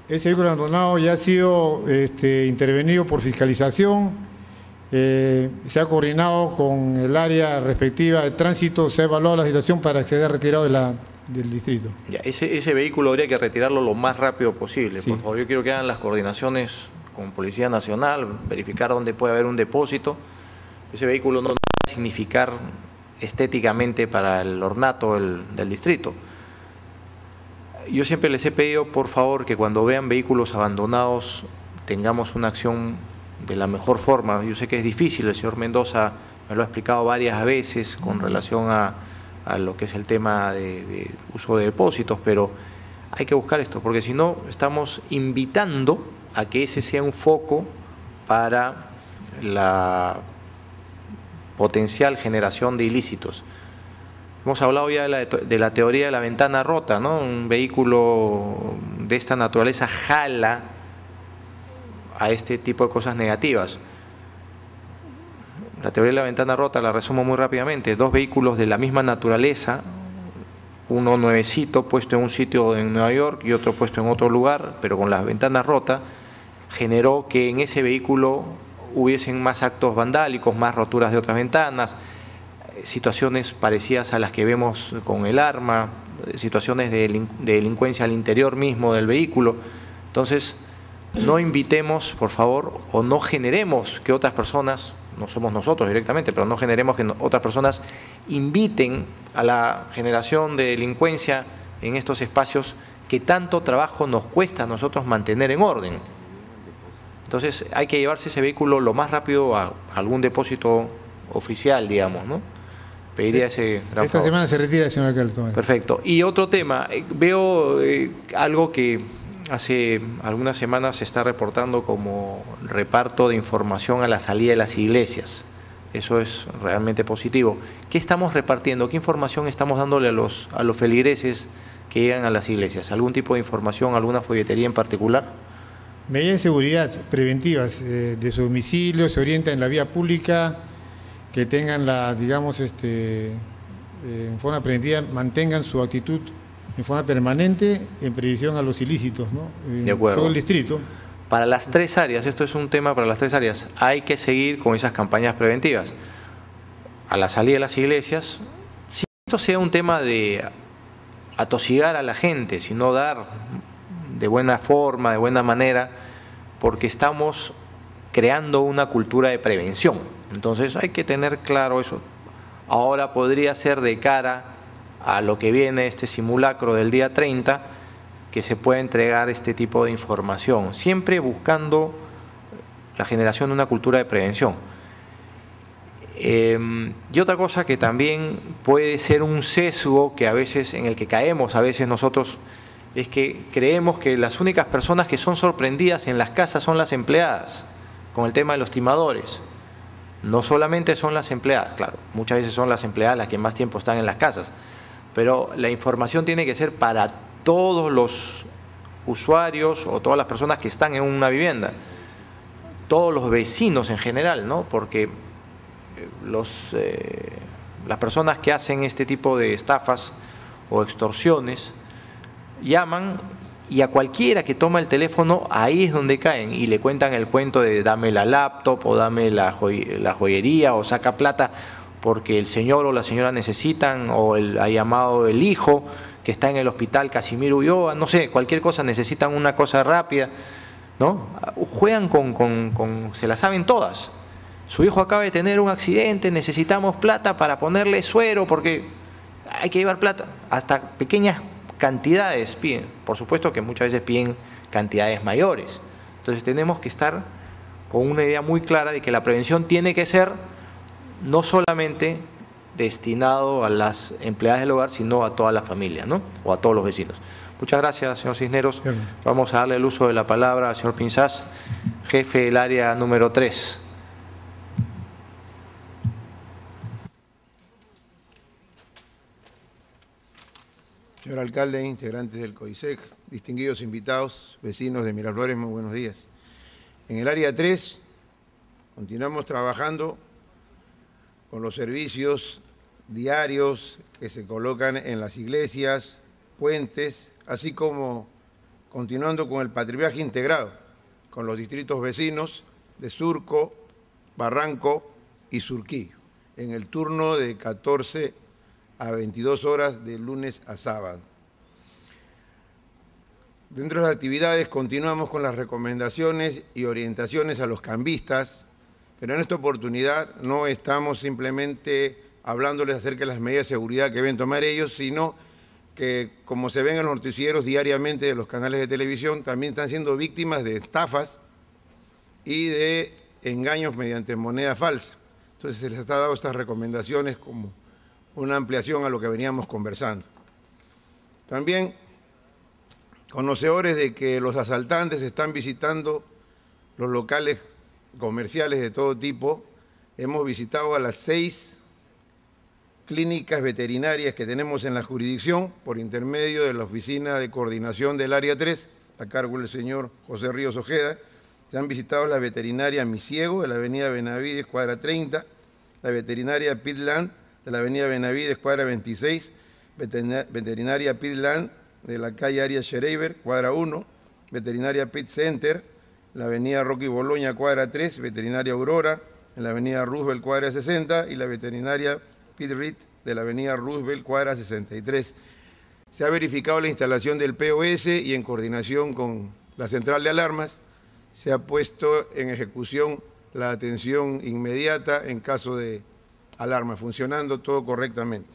Ese vehículo abandonado ya ha sido este, intervenido por fiscalización, eh, se ha coordinado con el área respectiva de tránsito, se ha evaluado la situación para que sea retirado de la, del distrito. Ya, ese, ese vehículo habría que retirarlo lo más rápido posible. Sí. Por favor, yo quiero que hagan las coordinaciones con Policía Nacional, verificar dónde puede haber un depósito. Ese vehículo no va a significar estéticamente para el ornato del, del distrito. Yo siempre les he pedido, por favor, que cuando vean vehículos abandonados tengamos una acción de la mejor forma. Yo sé que es difícil, el señor Mendoza me lo ha explicado varias veces con relación a, a lo que es el tema de, de uso de depósitos, pero hay que buscar esto, porque si no estamos invitando a que ese sea un foco para la potencial generación de ilícitos. Hemos hablado ya de la, de la teoría de la ventana rota, ¿no? Un vehículo de esta naturaleza jala a este tipo de cosas negativas. La teoría de la ventana rota la resumo muy rápidamente. Dos vehículos de la misma naturaleza, uno nuevecito puesto en un sitio en Nueva York y otro puesto en otro lugar, pero con las ventanas rotas, generó que en ese vehículo hubiesen más actos vandálicos, más roturas de otras ventanas, situaciones parecidas a las que vemos con el arma, situaciones de delincuencia al interior mismo del vehículo. Entonces, no invitemos, por favor, o no generemos que otras personas, no somos nosotros directamente, pero no generemos que otras personas inviten a la generación de delincuencia en estos espacios que tanto trabajo nos cuesta a nosotros mantener en orden. Entonces, hay que llevarse ese vehículo lo más rápido a algún depósito oficial, digamos, ¿no? Pediría ese gran Esta favor. semana se retira, señor alcalde. Perfecto. Y otro tema, eh, veo eh, algo que hace algunas semanas se está reportando como reparto de información a la salida de las iglesias. Eso es realmente positivo. ¿Qué estamos repartiendo? ¿Qué información estamos dándole a los, a los feligreses que llegan a las iglesias? ¿Algún tipo de información, alguna folletería en particular? Medidas de seguridad preventivas eh, de su domicilio, se orienta en la vía pública, que tengan la, digamos, este, eh, en forma preventiva, mantengan su actitud en forma permanente en previsión a los ilícitos, ¿no? En De acuerdo. todo el distrito. Para las tres áreas, esto es un tema para las tres áreas, hay que seguir con esas campañas preventivas. A la salida de las iglesias, si esto sea un tema de atosigar a la gente, sino dar de buena forma, de buena manera, porque estamos creando una cultura de prevención. Entonces hay que tener claro eso. Ahora podría ser de cara a lo que viene este simulacro del día treinta, que se pueda entregar este tipo de información, siempre buscando la generación de una cultura de prevención. Eh, y otra cosa que también puede ser un sesgo que a veces, en el que caemos a veces nosotros, es que creemos que las únicas personas que son sorprendidas en las casas son las empleadas, con el tema de los timadores. No solamente son las empleadas, claro, muchas veces son las empleadas las que más tiempo están en las casas, pero la información tiene que ser para todos los usuarios o todas las personas que están en una vivienda, todos los vecinos en general, ¿no? Porque los, eh, las personas que hacen este tipo de estafas o extorsiones llaman y a cualquiera que toma el teléfono ahí es donde caen y le cuentan el cuento de dame la laptop o dame la, joy la joyería o saca plata porque el señor o la señora necesitan, o el, ha llamado el hijo que está en el hospital Casimiro Ulloa, no sé, cualquier cosa, necesitan una cosa rápida, ¿no? Juegan con, con, con, se la saben todas. Su hijo acaba de tener un accidente, necesitamos plata para ponerle suero porque hay que llevar plata. Hasta pequeñas cantidades piden, por supuesto que muchas veces piden cantidades mayores. Entonces tenemos que estar con una idea muy clara de que la prevención tiene que ser no solamente destinado a las empleadas del hogar, sino a toda la familia, ¿no? O a todos los vecinos. Muchas gracias, señor Cisneros. Bien. Vamos a darle el uso de la palabra al señor Pinzás, jefe del área número tres. Señor alcalde, integrantes del COISEC, distinguidos invitados, vecinos de Miraflores, muy buenos días. En el área tres continuamos trabajando con los servicios diarios que se colocan en las iglesias, puentes, así como continuando con el patrullaje integrado con los distritos vecinos de Surco, Barranco y Surquillo, en el turno de catorce a veintidós horas de lunes a sábado. Dentro de las actividades continuamos con las recomendaciones y orientaciones a los cambistas, pero en esta oportunidad no estamos simplemente hablándoles acerca de las medidas de seguridad que deben tomar ellos, sino que, como se ven en los noticieros diariamente de los canales de televisión, también están siendo víctimas de estafas y de engaños mediante moneda falsa. Entonces se les ha dado estas recomendaciones como una ampliación a lo que veníamos conversando. También conocedores de que los asaltantes están visitando los locales comerciales de todo tipo, hemos visitado a las seis clínicas veterinarias que tenemos en la jurisdicción por intermedio de la Oficina de Coordinación del Área tres, a cargo del señor José Ríos Ojeda. Se han visitado la veterinaria Misiego de la avenida Benavides, cuadra treinta, la veterinaria Pitland de la avenida Benavides, cuadra veintiséis, veterinaria Pitland de la calle Arias Schreiber, cuadra uno, veterinaria Pit Center, la avenida Rocky Boloña, cuadra tres, veterinaria Aurora, en la avenida Roosevelt, cuadra sesenta, y la veterinaria Pit Reed de la avenida Roosevelt, cuadra sesenta y tres. Se ha verificado la instalación del P O S y en coordinación con la central de alarmas, se ha puesto en ejecución la atención inmediata en caso de alarma, funcionando todo correctamente.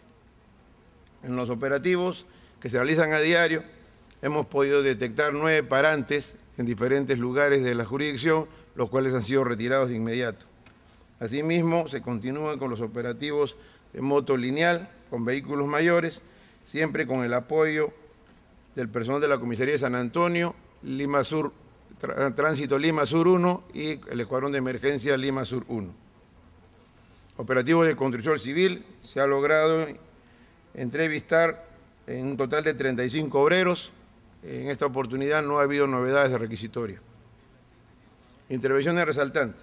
En los operativos que se realizan a diario, hemos podido detectar nueve parantes en diferentes lugares de la jurisdicción, los cuales han sido retirados de inmediato. Asimismo, se continúan con los operativos de moto lineal, con vehículos mayores, siempre con el apoyo del personal de la Comisaría de San Antonio, Lima Sur, Tránsito Lima Sur uno y el Escuadrón de Emergencia Lima Sur uno. Operativos de control civil, se ha logrado entrevistar en un total de treinta y cinco obreros. En esta oportunidad no ha habido novedades de requisitorio. Intervenciones resaltantes.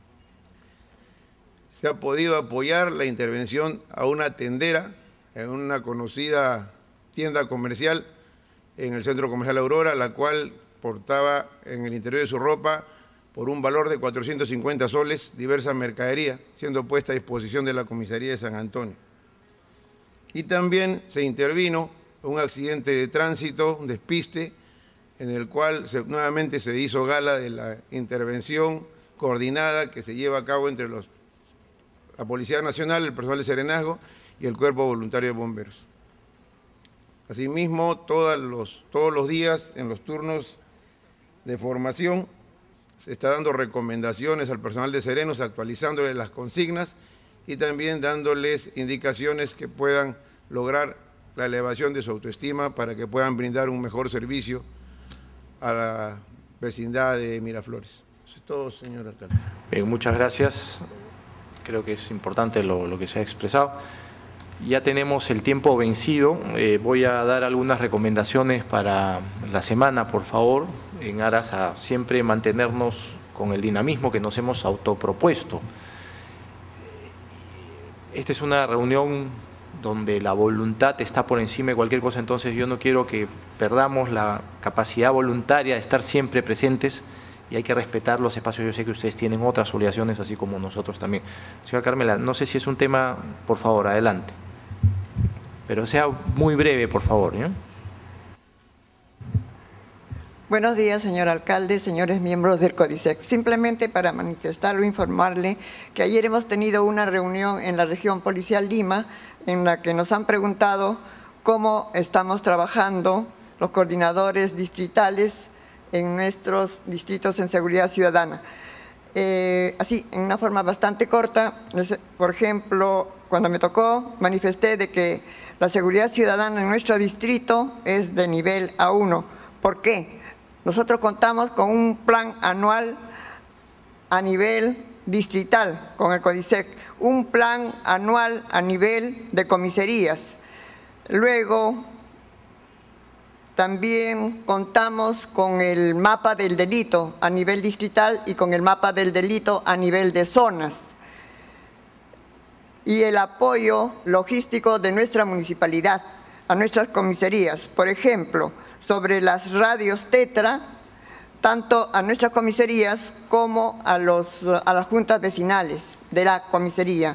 Se ha podido apoyar la intervención a una tendera en una conocida tienda comercial en el Centro Comercial Aurora, la cual portaba en el interior de su ropa por un valor de cuatrocientos cincuenta soles diversa mercadería, siendo puesta a disposición de la Comisaría de San Antonio. Y también se intervino un accidente de tránsito, un despiste, en el cual se, nuevamente se hizo gala de la intervención coordinada que se lleva a cabo entre los, la Policía Nacional, el personal de Serenazgo y el Cuerpo Voluntario de Bomberos. Asimismo, todos los, todos los días en los turnos de formación se está dando recomendaciones al personal de Serenos, actualizándoles las consignas y también dándoles indicaciones que puedan lograr la elevación de su autoestima para que puedan brindar un mejor servicio a la vecindad de Miraflores. Eso es todo, señor alcalde. Bien, muchas gracias. Creo que es importante lo, lo que se ha expresado. Ya tenemos el tiempo vencido. Eh, voy a dar algunas recomendaciones para la semana, por favor, en aras a siempre mantenernos con el dinamismo que nos hemos autopropuesto. Esta es una reunión donde la voluntad está por encima de cualquier cosa, entonces yo no quiero que perdamos la capacidad voluntaria de estar siempre presentes y hay que respetar los espacios. Yo sé que ustedes tienen otras obligaciones, así como nosotros también. Señora Carmela, no sé si es un tema, por favor, adelante. Pero sea muy breve, por favor, ¿eh? Buenos días, señor alcalde, señores miembros del CODISEC. Simplemente para manifestarlo, informarle que ayer hemos tenido una reunión en la región policial Lima en la que nos han preguntado cómo estamos trabajando los coordinadores distritales en nuestros distritos en seguridad ciudadana. Eh, así, en una forma bastante corta, por ejemplo, cuando me tocó, manifesté de que la seguridad ciudadana en nuestro distrito es de nivel A uno. ¿Por qué? Nosotros contamos con un plan anual a nivel distrital con el CODISEC, un plan anual a nivel de comisarías. Luego, también contamos con el mapa del delito a nivel distrital y con el mapa del delito a nivel de zonas. Y el apoyo logístico de nuestra municipalidad. a nuestras comisarías. Por ejemplo, sobre las radios Tetra, tanto a nuestras comisarías como a, los, a las juntas vecinales de la comisaría.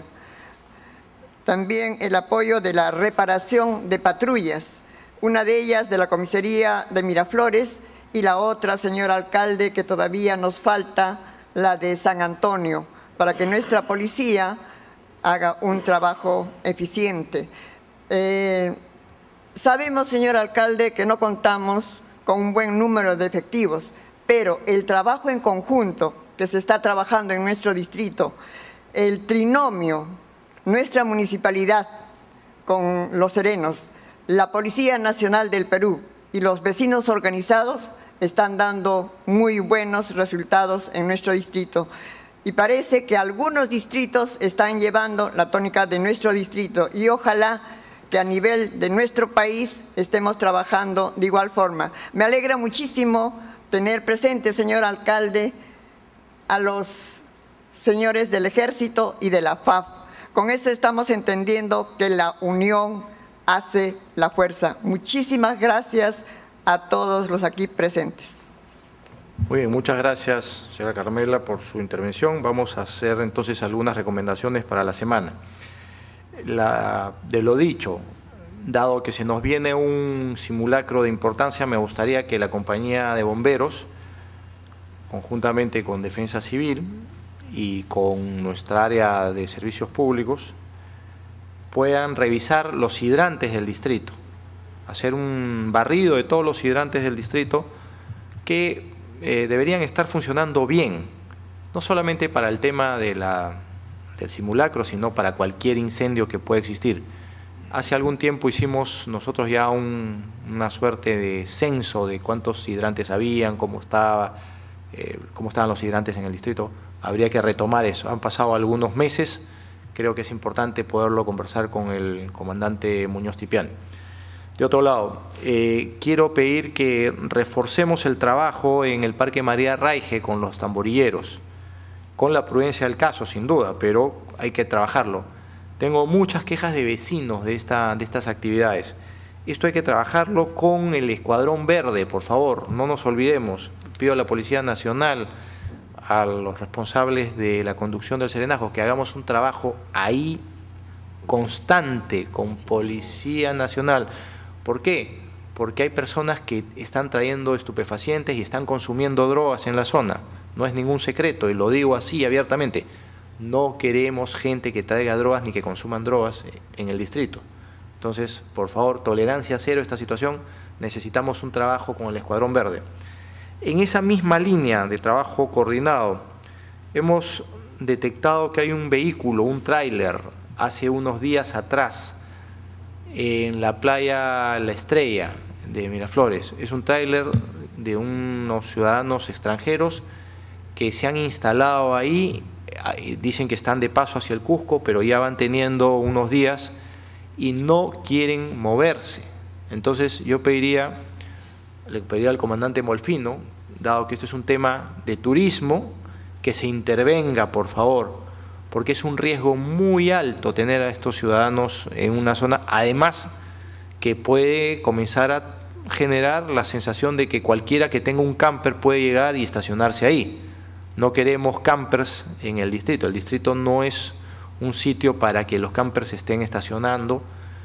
También el apoyo de la reparación de patrullas, una de ellas de la comisaría de Miraflores y la otra, señor alcalde, que todavía nos falta, la de San Antonio, para que nuestra policía haga un trabajo eficiente. Eh, sabemos, señor alcalde, que no contamos con un buen número de efectivos, pero el trabajo en conjunto que se está trabajando en nuestro distrito, el trinomio, nuestra municipalidad con los serenos, la Policía Nacional del Perú y los vecinos organizados están dando muy buenos resultados en nuestro distrito. Y parece que algunos distritos están llevando la tónica de nuestro distrito y ojalá que a nivel de nuestro país estemos trabajando de igual forma. Me alegra muchísimo tener presente, señor alcalde, a los señores del Ejército y de la F A F. Con eso estamos entendiendo que la unión hace la fuerza. Muchísimas gracias a todos los aquí presentes. Muy bien, muchas gracias, señora Carmela, por su intervención. Vamos a hacer entonces algunas recomendaciones para la semana. La, de lo dicho, dado que se nos viene un simulacro de importancia, me gustaría que la compañía de bomberos, conjuntamente con Defensa Civil y con nuestra área de servicios públicos, puedan revisar los hidrantes del distrito, hacer un barrido de todos los hidrantes del distrito que eh, deberían estar funcionando bien, no solamente para el tema de la, del simulacro, sino para cualquier incendio que pueda existir. Hace algún tiempo hicimos nosotros ya un, una suerte de censo de cuántos hidrantes habían, cómo estaba, eh, cómo estaban los hidrantes en el distrito. Habría que retomar eso. Han pasado algunos meses, creo que es importante poderlo conversar con el comandante Muñoz Tipián. De otro lado, eh, quiero pedir que reforcemos el trabajo en el Parque María Raige con los tamborilleros, con la prudencia del caso, sin duda, pero hay que trabajarlo. Tengo muchas quejas de vecinos de, esta, de estas actividades. Esto hay que trabajarlo con el Escuadrón Verde, por favor, no nos olvidemos. Pido a la Policía Nacional, a los responsables de la conducción del serenazgo, que hagamos un trabajo ahí constante con Policía Nacional. ¿Por qué? Porque hay personas que están trayendo estupefacientes y están consumiendo drogas en la zona. No es ningún secreto y lo digo así abiertamente. No queremos gente que traiga drogas ni que consuman drogas en el distrito. Entonces, por favor, tolerancia cero a esta situación. Necesitamos un trabajo con el Escuadrón Verde. En esa misma línea de trabajo coordinado, hemos detectado que hay un vehículo, un tráiler, hace unos días atrás, en la playa La Estrella de Miraflores. Es un tráiler de unos ciudadanos extranjeros que se han instalado ahí, dicen que están de paso hacia el Cusco, pero ya van teniendo unos días y no quieren moverse. Entonces yo pediría, le pediría al comandante Molfino, dado que esto es un tema de turismo, que se intervenga, por favor, porque es un riesgo muy alto tener a estos ciudadanos en una zona, además que puede comenzar a generar la sensación de que cualquiera que tenga un camper puede llegar y estacionarse ahí. No queremos campers en el distrito, el distrito no es un sitio para que los campers estén estacionando,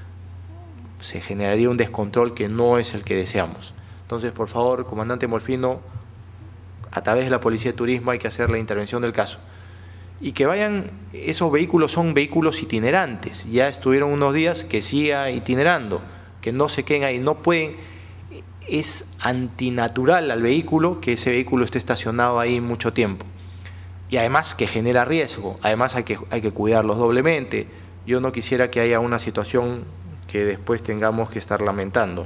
se generaría un descontrol que no es el que deseamos. Entonces, por favor, comandante Molfino, a través de la Policía de Turismo hay que hacer la intervención del caso. Y que vayan, esos vehículos son vehículos itinerantes, ya estuvieron unos días, que siga itinerando, que no se queden ahí, no pueden, es antinatural al vehículo que ese vehículo esté estacionado ahí mucho tiempo. Y además que genera riesgo, además hay que, hay que cuidarlos doblemente. Yo no quisiera que haya una situación que después tengamos que estar lamentando.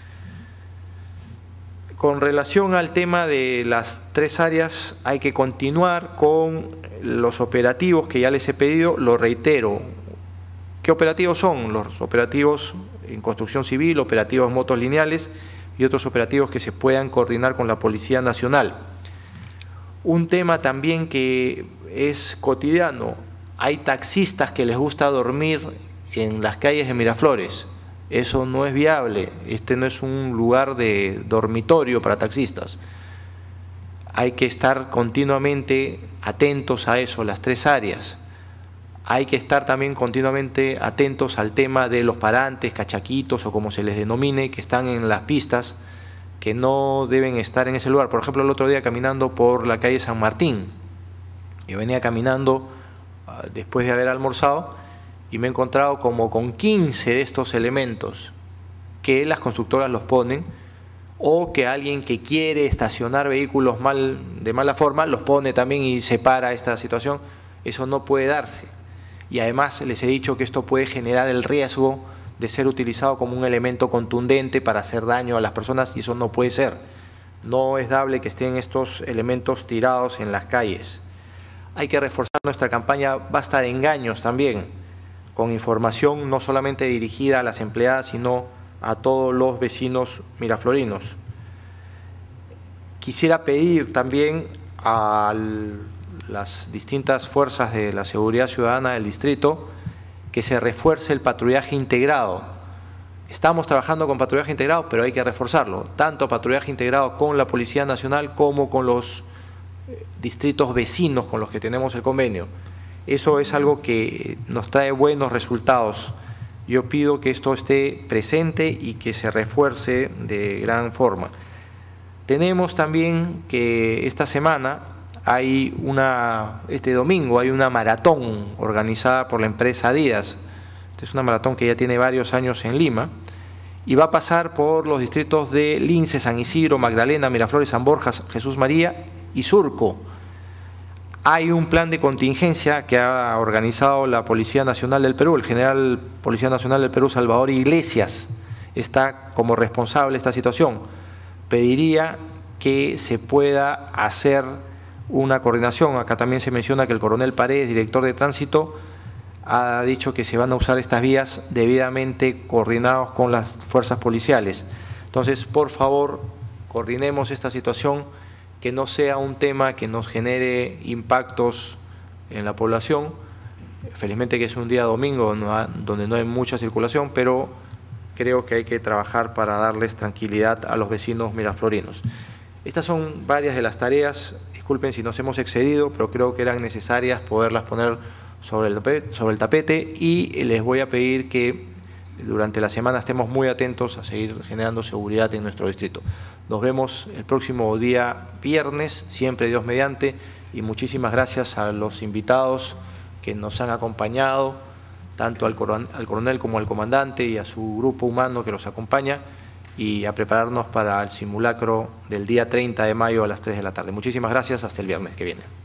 Con relación al tema de las tres áreas, hay que continuar con los operativos que ya les he pedido, lo reitero. ¿Qué operativos son? Los operativos en construcción civil, operativos motos lineales y otros operativos que se puedan coordinar con la Policía Nacional. Un tema también que es cotidiano, hay taxistas que les gusta dormir en las calles de Miraflores. Eso no es viable. Este no es un lugar de dormitorio para taxistas. Hay que estar continuamente atentos a eso, las tres áreas. Hay que estar también continuamente atentos al tema de los parantes, cachaquitos o como se les denomine, que están en las pistas, que no deben estar en ese lugar. Por ejemplo, el otro día caminando por la calle San Martín, yo venía caminando uh, después de haber almorzado y me he encontrado como con quince de estos elementos que las constructoras los ponen, o que alguien que quiere estacionar vehículos mal, de mala forma los pone también y separa esta situación. Eso no puede darse. Y además les he dicho que esto puede generar el riesgo de ser utilizado como un elemento contundente para hacer daño a las personas, y eso no puede ser. No es dable que estén estos elementos tirados en las calles. Hay que reforzar nuestra campaña basta de engaños también, con información no solamente dirigida a las empleadas, sino a todos los vecinos miraflorinos. Quisiera pedir también a las distintas fuerzas de la seguridad ciudadana del distrito que se refuerce el patrullaje integrado. Estamos trabajando con patrullaje integrado, pero hay que reforzarlo, tanto patrullaje integrado con la Policía Nacional como con los distritos vecinos con los que tenemos el convenio. Eso es algo que nos trae buenos resultados. Yo pido que esto esté presente y que se refuerce de gran forma. Tenemos también que esta semana hay una, este domingo hay una maratón organizada por la empresa Adidas. Esta es una maratón que ya tiene varios años en Lima y va a pasar por los distritos de Lince, San Isidro, Magdalena, Miraflores, San Borja, Jesús María y Surco. Hay un plan de contingencia que ha organizado la Policía Nacional del Perú. El general Policía Nacional del Perú, Salvador Iglesias, está como responsable de esta situación. Pediría que se pueda hacer una coordinación. Acá también se menciona que el coronel Paredes, director de tránsito, ha dicho que se van a usar estas vías debidamente coordinados con las fuerzas policiales. Entonces, por favor, coordinemos esta situación, que no sea un tema que nos genere impactos en la población. Felizmente que es un día domingo donde no hay mucha circulación, pero creo que hay que trabajar para darles tranquilidad a los vecinos miraflorinos. Estas son varias de las tareas, disculpen si nos hemos excedido, pero creo que eran necesarias poderlas poner sobre el tapete, sobre el tapete y les voy a pedir que durante la semana estemos muy atentos a seguir generando seguridad en nuestro distrito. Nos vemos el próximo día viernes, siempre Dios mediante, y muchísimas gracias a los invitados que nos han acompañado, tanto al coronel, al coronel como al comandante y a su grupo humano que los acompaña, y a prepararnos para el simulacro del día treinta de mayo a las tres de la tarde. Muchísimas gracias, hasta el viernes que viene.